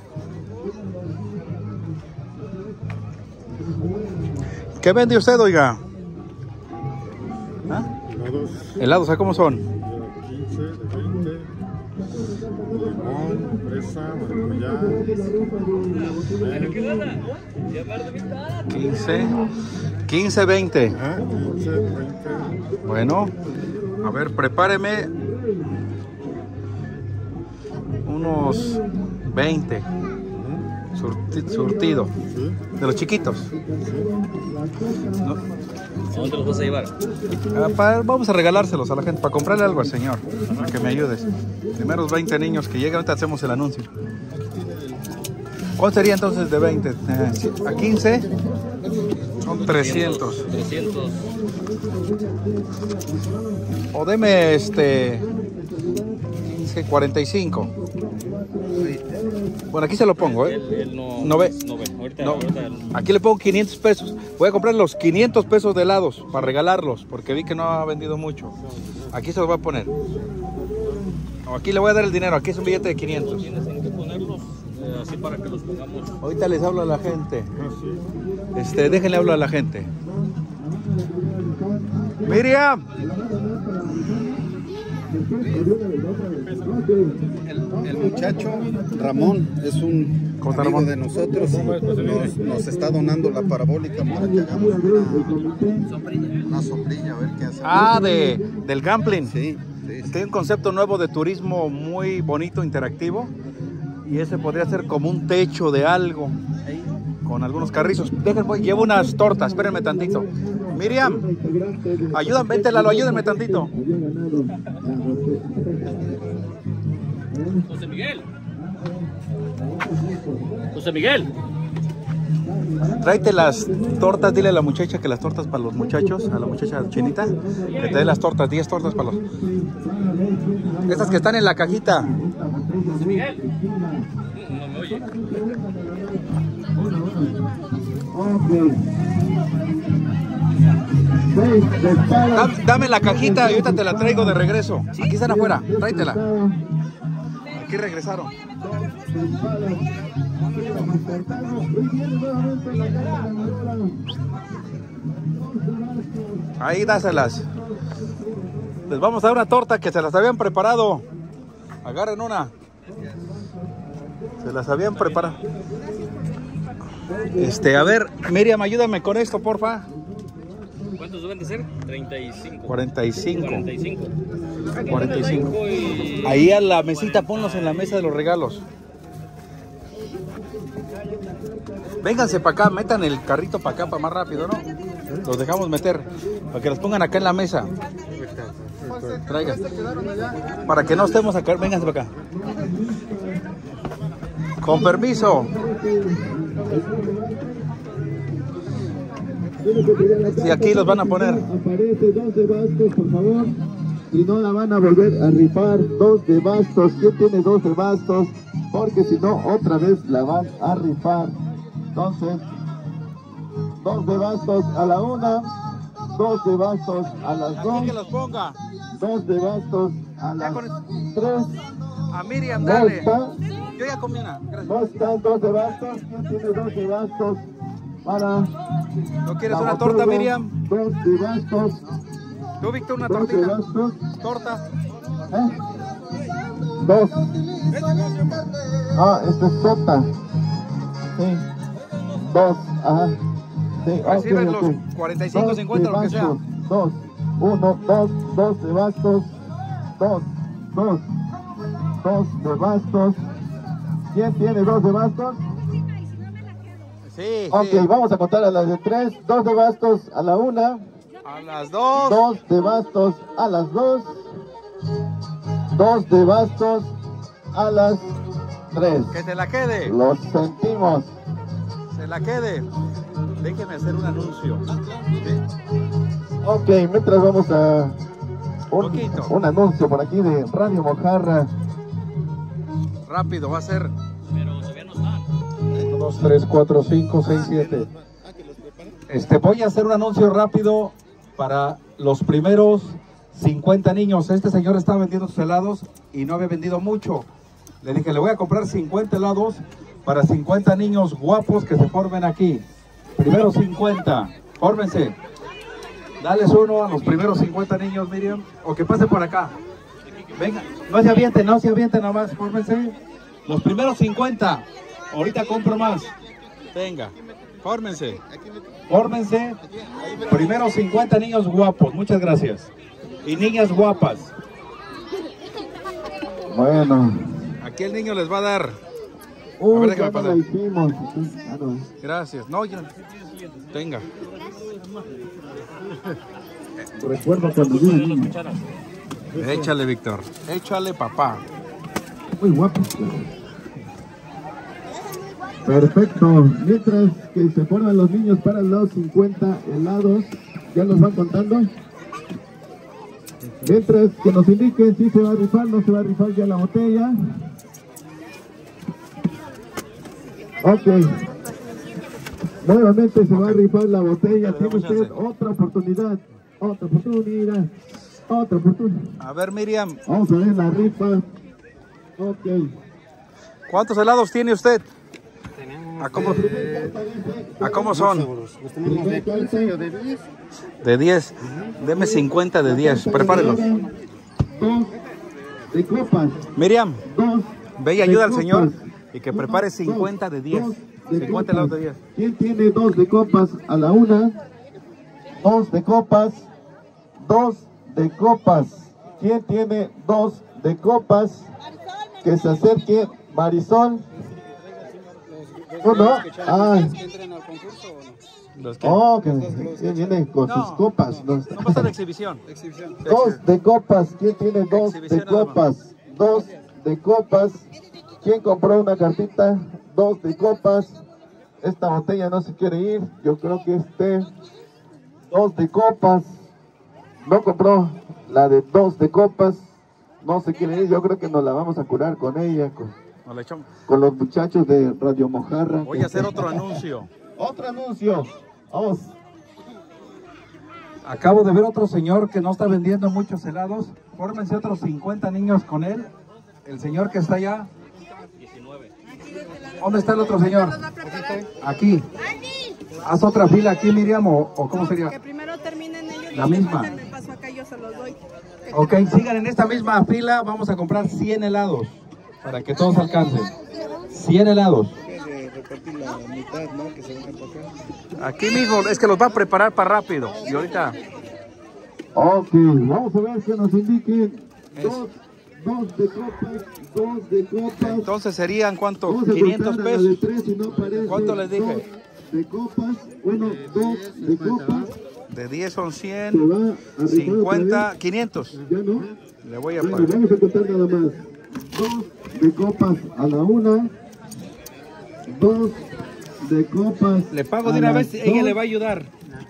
¿Qué vende usted, oiga? ¿Ah? Helados. Helados, ¿sabes cómo son? De quince, de veinte. Limón, fresa, maracuyá. quince, quince, veinte. Ah, quince, veinte. Bueno, a ver, prepáreme unos veinte. Surti, surtido. ¿Sí? De los chiquitos. ¿No? ¿Dónde los vas a llevar? Ah, pa, vamos a regalárselos a la gente, para comprarle algo al señor, para que me ayudes. Primeros veinte niños que lleguen, ahorita hacemos el anuncio. ¿Cuál sería entonces de veinte? Eh, ¿A quince? Son trescientos. trescientos. O deme este... Es que cuarenta y cinco. Bueno, aquí se lo pongo, ¿eh? Él, él no, no ve. No ve. Ahorita, No. ahorita. Aquí le pongo quinientos pesos. Voy a comprar los quinientos pesos de helados para regalarlos, porque vi que no ha vendido mucho. Aquí se los voy a poner. O aquí le voy a dar el dinero. Aquí es un billete de quinientos. Tienes que ponerlos eh, así para que los pongamos. Ahorita les hablo a la gente. Este, déjenle hablar a la gente. Miriam. El, el muchacho Ramón es un ¿Cómo está, amigo Ramón? de nosotros y nos, nos está donando la parabólica para que hagamos una, una sombrilla, a ver qué hacemos. Ah, de, del gambling. Sí, sí, sí. Hay un concepto nuevo de turismo muy bonito, interactivo. Y ese podría ser como un techo de algo. Con algunos carrizos. Déjenme, llevo unas tortas, espérenme tantito. Miriam, ayúdame, vente Lalo, ayúdenme tantito. José Miguel. José Miguel. Tráete las tortas, dile a la muchacha que las tortas para los muchachos, a la muchacha chinita, que te dé las tortas, diez tortas para los... Estas que están en la cajita. José Miguel. No me oye. Dame, dame la cajita y ahorita te la traigo de regreso. Aquí están afuera, tráetela. Aquí regresaron. Ahí dáselas. Les vamos a dar una torta que se las habían preparado. Agarren una. Se las habían preparado. Este, a ver, Miriam, ayúdame con esto, porfa. ¿Cuántos deben de ser? treinta y cinco. cuarenta y cinco. cuarenta y cinco. cuarenta y cinco. Y... Ahí a la mesita, ponlos en la mesa de los regalos. Vénganse para acá, metan el carrito para acá, para más rápido, ¿no? Los dejamos meter, para que los pongan acá en la mesa. Traigan. Para que no estemos acá, vénganse para acá. Con permiso. Y aquí los van a poner. Aparece dos de bastos, por favor. Y no la van a volver a rifar. Dos de bastos. ¿Quién tiene dos de bastos? Porque si no, otra vez la van a rifar. Entonces, dos de bastos a la una. Dos de bastos a las dos. Que los ponga. Dos de bastos a las tres. A Miriam, dale. No está. Yo ya comí una. Gracias. No están dos de bastos. ¿Quién tiene dos de bastos? Para... ¿No quieres una torta, Miriam? Dos de bastos. ¿Tú, Víctor, una Dos de tortita? bastos. Torta. ¿Eh? Dos. Ah, este es sota. Sí. Dos. Ajá. Sí, Reciben ok, los ok. cuarenta y cinco, Dos cincuenta, de lo que sea. bastos. Dos. Uno, dos, dos de bastos. Dos, dos, dos. dos de bastos. ¿Quién tiene dos de bastos? Sí, Ok, sí. vamos a contar a las de tres. Dos de bastos a la una. A las dos. Dos de bastos a las dos. Dos de bastos a las tres. Que se la quede. Lo sentimos. Se la quede. Déjeme hacer un anuncio. Ok, mientras vamos a un, un anuncio por aquí de Radio Mojarra. Rápido, va a ser. uno, dos, tres, cuatro, cinco, seis, siete. Este, voy a hacer un anuncio rápido para los primeros cincuenta niños. Este señor estaba vendiendo sus helados y no había vendido mucho. Le dije, le voy a comprar cincuenta helados para cincuenta niños guapos que se formen aquí. Primero cincuenta, fórmense. Dales uno a los primeros cincuenta niños, Miriam, o que pasen por acá. Venga, no se avienten, no se avienten nomás, fórmense. Los primeros cincuenta, ahorita compro más. Venga, fórmense. Fórmense. Primero cincuenta niños guapos, muchas gracias. Y niñas guapas. Bueno. Aquí el niño les va a dar. Uy, a ver, déjame ya no pasar. la hicimos. Ah, no. Gracias. No, ya. Venga. Recuerdo cuando yo era niño. Échale, Víctor. Échale, papá. Muy guapo. Perfecto. Mientras que se forman los niños para los cincuenta helados, ¿ya los van contando? Mientras que nos indiquen si se va a rifar, no se va a rifar ya la botella. Ok. Nuevamente se va a rifar la botella. Tiene usted otra oportunidad. Otra oportunidad. Otra oportunidad. A ver, Miriam. Vamos a ver la rifa. Ok. ¿Cuántos helados tiene usted? ¿A cómo, ¿A cómo son? De diez. Deme cincuenta de diez. Prepárenlos. Dos de copas. Miriam, Dos ve y de ayuda al copas. señor y que prepare cincuenta de diez. Dos de cincuenta copas. helados de diez. ¿Quién tiene dos de copas a la una? Dos de copas. Dos de copas. ¿Quién tiene dos de copas? Que se acerque. Marisol. Uno. Ah. Oh, que que viene con sus copas. Dos, No va a ser exhibición. dos de copas. ¿Quién tiene dos de Exhibición nada más. copas? Dos de copas. ¿Quién compró una cartita? Dos de copas. Esta botella no se quiere ir. Yo creo que este. Dos de copas. No compró la de dos de copas. No se quiere ir. Yo creo que nos la vamos a curar con ella. Con, Nos la echamos. con los muchachos de Radio Mojarra. Voy a hacer otro anuncio. Otro anuncio. Vamos. Acabo de ver otro señor que no está vendiendo muchos helados. Fórmense otros cincuenta niños con él. El señor que está allá. ¿Dónde está el otro señor? Aquí. Haz otra fila aquí, Miriam, o, o ¿cómo sería? Que primero terminen ellos. La y que misma. pasen el paso acá, yo se los doy. Ok, sigan en esta misma fila. Vamos a comprar cien helados para que todos alcancen. cien helados. Aquí mismo, es que los va a preparar para rápido. Y ahorita. Ok, vamos a ver que nos indiquen. Dos, dos de copas, dos de copas. Entonces serían ¿cuánto? Vamos a quinientos contar a la de pesos. tres, si no parece. ¿Cuánto les dije? Dos de copas, uno, dos de copas. De diez son Se cien. va a rifar cincuenta, otra vez. quinientos. Ya no. Le voy a Bueno, pagar. vamos a contar nada más. Dos de copas a la una. Dos de copas. Le pago a de una las vez, ella dos. le va a ayudar.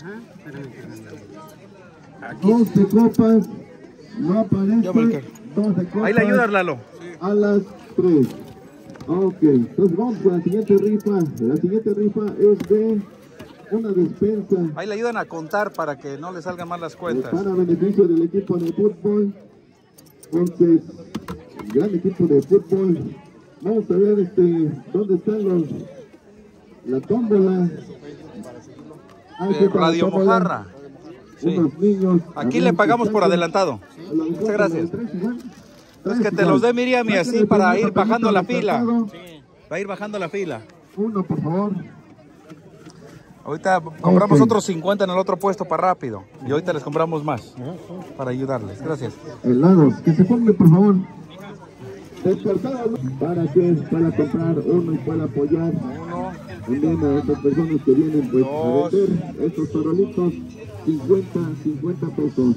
Dos de copas. No aparece. Yo me lo quedo. Dos de copas. Ahí le ayudas, Lalo. A las tres. Ok, entonces vamos con la siguiente rifa. La siguiente rifa es de una despensa Ahí le ayudan a contar para que no le salgan mal las cuentas. para beneficio del equipo de fútbol. Entonces, gran equipo de fútbol. Vamos a ver este, dónde están los, la tómbola. Ah, De aquí está la Radio tómbola. Mojarra. Sí. Unos niños. Aquí le pagamos por adelantado. Muchas gracias. Es que te los dé Miriam y así para ir bajando la fila. Va a ir bajando la fila. Uno, por favor. Ahorita compramos Ok. otros cincuenta en el otro puesto para rápido. Y ahorita les compramos más para ayudarles. Gracias. Helados, que se formen, por favor. descartado para que pueda comprar uno y pueda apoyar también a estas personas que vienen pues a vender estos farolitos. cincuenta, cincuenta pesos.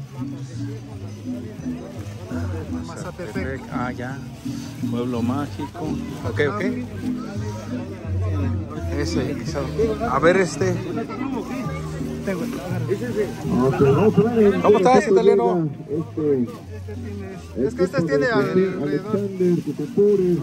Mazatepec, ah, ya. Pueblo mágico. Ok, ok. Ese, ese. A ver, este. Okay, vamos a ver el, ¿Cómo estás, italiano? Este, Es que este tiene alrededor. Alexander, que te apures.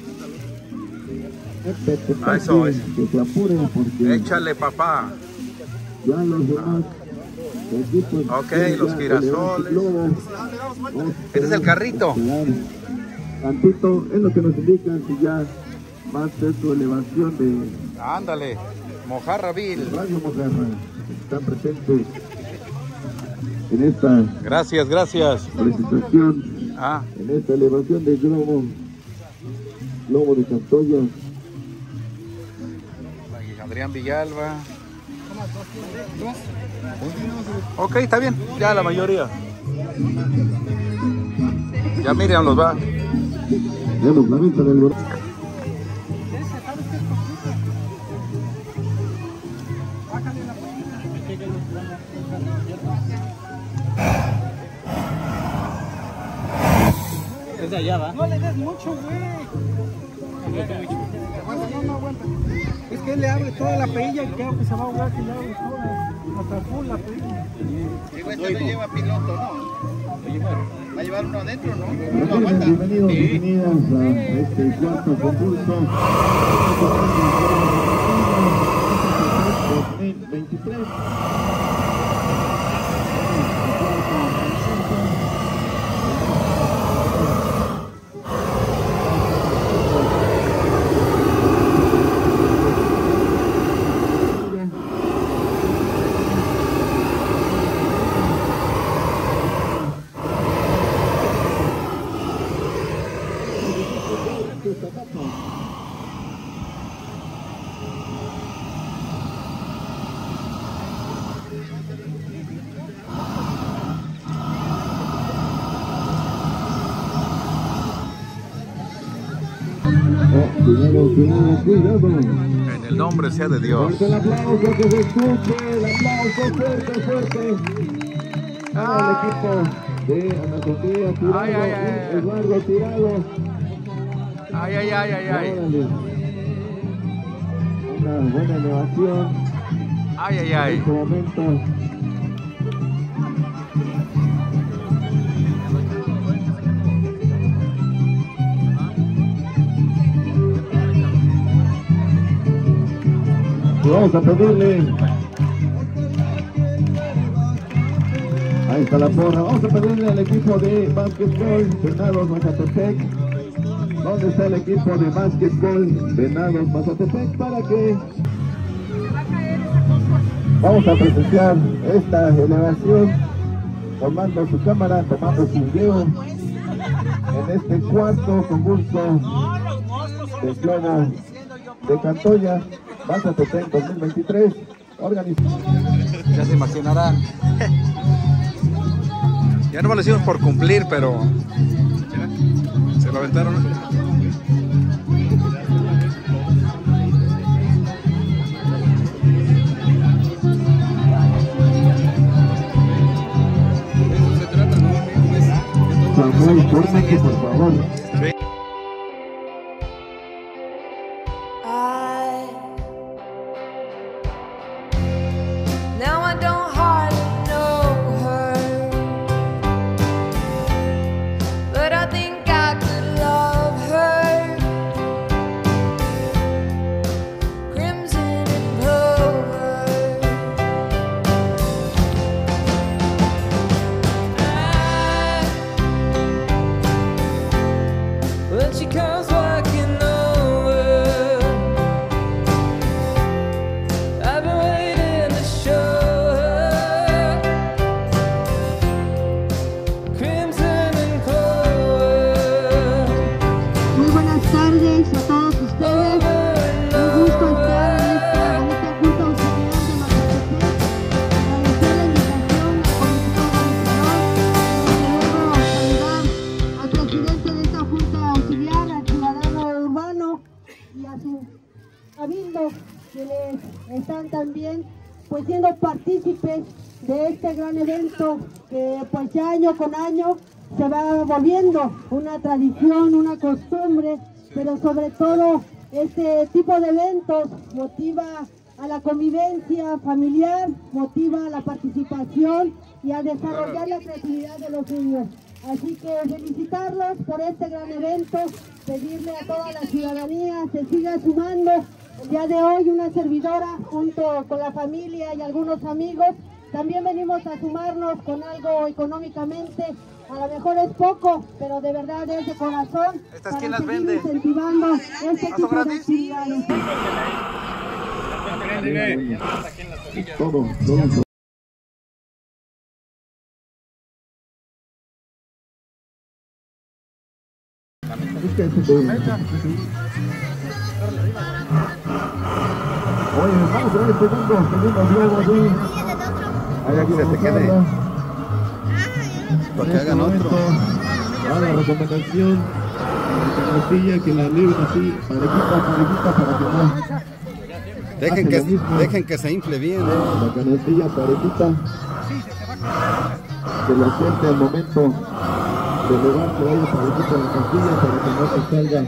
Ah, eso es. Que te apures porque Échale, papá. ya los demás equipos. Ok, los girasoles. Este es el carrito. Tantito es lo que nos indican si ya va a ser su elevación de Ándale, Mojarra Bill. Radio Mojarra. Está presente en esta Gracias, gracias. presentación, Ah, en esta elevación del globo, globo de Cantoya. Adrián Villalba. Ok, está bien, ya la mayoría. Ya Miriam los va. Vemos la venta del globo. Es de allá, ¿va? No le des mucho, güey. No, no aguanta. Es que él le abre toda la perilla y creo que se va a ahogar que le abre toda. Hasta full la perilla. Digo, este no lleva piloto, ¿no? Va a llevar uno adentro, ¿no? No aguanta. Bienvenidos, bienvenidas a este cuarto concurso dos mil veintitrés. Cuidado, cuidado, cuidado. En el nombre sea de Dios. Fuerte el aplauso, que se escuche, el aplauso fuerte, fuerte. Para el equipo de Anacondia, Tirado, Ay, ay, ay. Eduardo Tirado. Ay, ay, ay, ay, ay. Órale. Una buena elevación Ay, ay, en ay. este momento. Y vamos a pedirle, ahí está la porra, vamos a pedirle al equipo de básquetbol Venados Mazatepec, ¿dónde está el equipo de básquetbol Venados Mazatepec? Para que vamos a presenciar esta elevación, tomando su cámara, tomando su video, en este cuarto concurso del globo de Cantoya. Mazatepec dos mil veintitrés, organizado. Ya se imaginarán. Ya no me lo hicimos por cumplir, pero se lo aventaron. Samuel, fórmate, por favor. Sí. Now I don't hardly know her, but I think I could love her. Crimson and clover. When she comes walking over, I've been waiting to show her crimson and clover. Muy buenas tardes a todos ustedes. Un gusto estar en esta bonita Junta Auxiliar de Mazatepec. Agradecer la invitación al comité organizador. Desde luego saludar al presidente de esta Junta están también pues siendo partícipes de este gran evento que pues ya año con año se va volviendo una tradición, una costumbre, pero sobre todo este tipo de eventos motiva a la convivencia familiar, motiva a la participación y a desarrollar la creatividad de los niños. Así que felicitarlos por este gran evento, pedirle a toda la ciudadanía se siga sumando. El día de hoy una servidora junto con la familia y algunos amigos también venimos a sumarnos con algo económicamente. A lo mejor es poco, pero de verdad es de corazón. ¿Estas para quién las seguir vende? incentivando este tipo de actividades. Todo, todo. Oye, vamos a ver el segundo, segundo globo ahí. Ahí aquí se te quede. Para que hagan otro. A la recomendación de canastilla que la libren así, parejita, parejita, para que no. Dejen que, dejen que se infle bien. La canastilla parejita. Que la suelte al momento de elevarse ahí parejita la castilla para que no se salga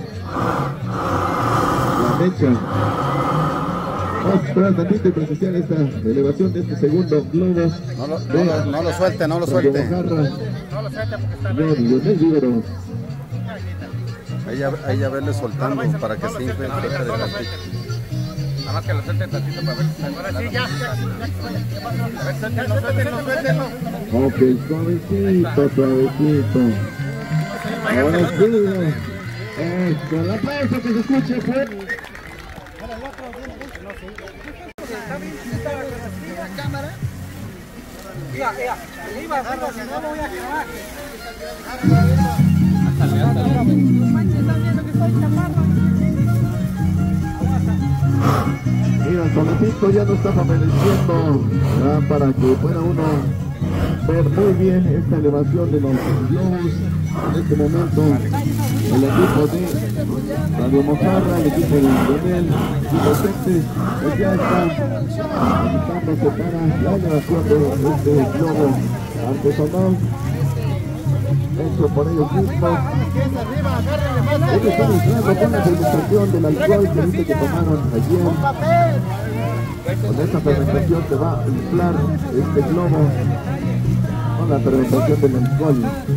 la mecha. Vamos a esperar tantito y presenciar esta elevación de este segundo globo. No lo, no lo, no lo suelte, no lo suelte. No lo suelte porque está bien. Ahí ya, ahí ya verle soltando para que se infle el frente de tantito. Nada más que lo suelten tantito para ver. Ahora sí, ya. A ver, suéltenlo, suéltenlo, suéltenlo. Ok, suavecito, suavecito. Ahora sí. Eso, la pausa que se escuche fue. Cámara. Ya, ya, arriba, arriba, si no lo voy a grabar. Mira, el solecito ya no está amaneciendo, ya para que pueda uno ver muy bien esta elevación de los globos. En este momento, el equipo de Radio Mojarra, el equipo de Donel y docentes, pues ya están alistándose para la elevación de este globo artesanal hecho por ellos mismos. Ellos están inflando con la fermentación del alcohol que dice que tomaron ayer. Con esta fermentación se va a inflar este globo con la fermentación del alcohol.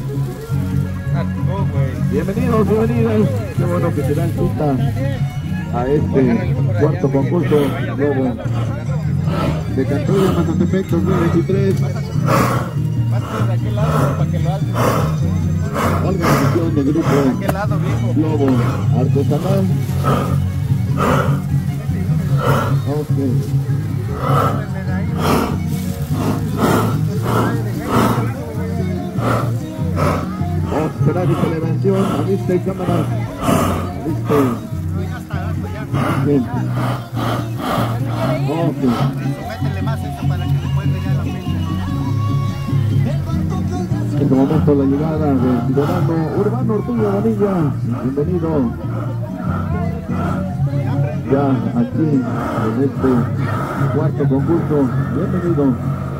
Bienvenidos, bienvenidas. Qué bueno que se dan cita a este cuarto concurso globo de Cantoya Mazatepec dos mil veintitrés. Organización de grupo Globo Artesanal. Okay. Vamos a esperar esta elevación. ¿Aliste, cámara? ¿Aliste? Bien. Ok. Métele más eso para que después vea la fecha. En este momento la llegada del ciudadano Urbano Ortuño Bonilla. Bienvenido. Ya aquí en este cuarto concurso. Bienvenido.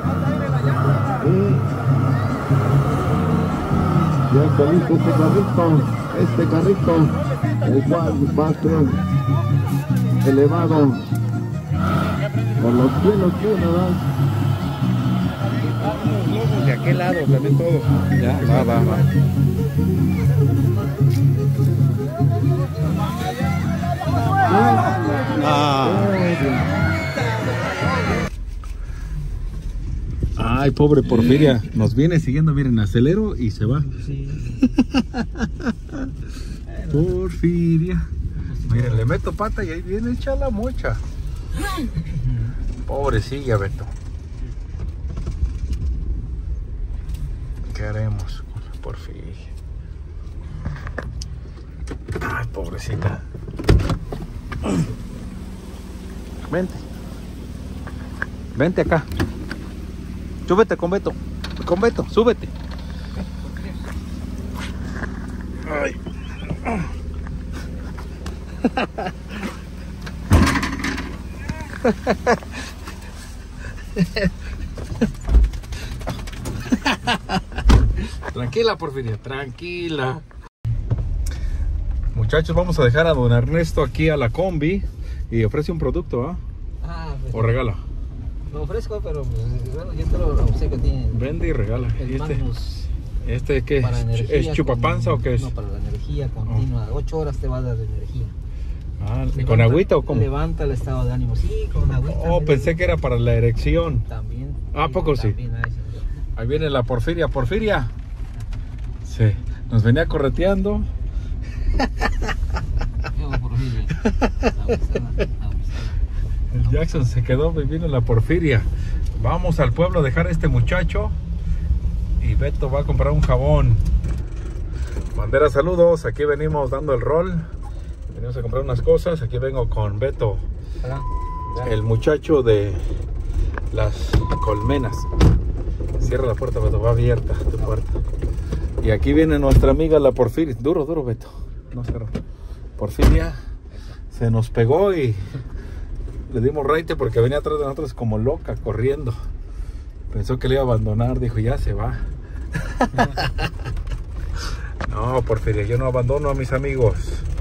Y ya está listo este carrito, este carrito, el cual va a ser elevado por los cielos nada. De aquel lado también todo. Ya, va, va, va. Ah. Ay, pobre Porfiria, nos viene siguiendo, miren, acelero y se va. Sí. Porfiria. Miren, le meto pata y ahí viene echa la mocha. Pobrecilla, Beto. ¿Qué haremos con la Porfiria? Ay, pobrecita. Vente. Vente acá. Súbete con Beto. Con Beto, súbete. Ay. Tranquila, Porfiria, tranquila. Muchachos, vamos a dejar a don Ernesto aquí a la combi y ofrece un producto, ¿ah? Ah, pues, o regala. Me ofrezco, pero pues, bueno, yo te lo sé que tiene. Vende y regala. El ¿Y este? Magnus ¿Este qué para es? energía ¿Es chupapanza con- o qué es? No, para la energía continua. ocho horas te va a dar de energía. Ah, ¿con Levanta- agüita o cómo? Levanta el estado de ánimo. Sí, con agüita. Oh, pensé que era para la erección. También. ¿A poco sí? También hay, señor. Ahí viene la Porfiria. Porfiria. Sí, nos venía correteando. Yo, Porfiria. Abusada, abusada. El Jackson se quedó viviendo en la Porfiria. Vamos al pueblo a dejar a este muchacho. Y Beto va a comprar un jabón. Bandera, saludos. Aquí venimos dando el rol. Venimos a comprar unas cosas. Aquí vengo con Beto, el muchacho de las colmenas. Cierra la puerta, Beto. Va abierta tu puerta. Y aquí viene nuestra amiga la Porfiria. Duro, duro, Beto. No cerró. Porfiria se nos pegó y le dimos raite porque venía atrás de nosotros como loca, corriendo. Pensó que le iba a abandonar. Dijo, ya se va. No, Porfiria, yo no abandono a mis amigos.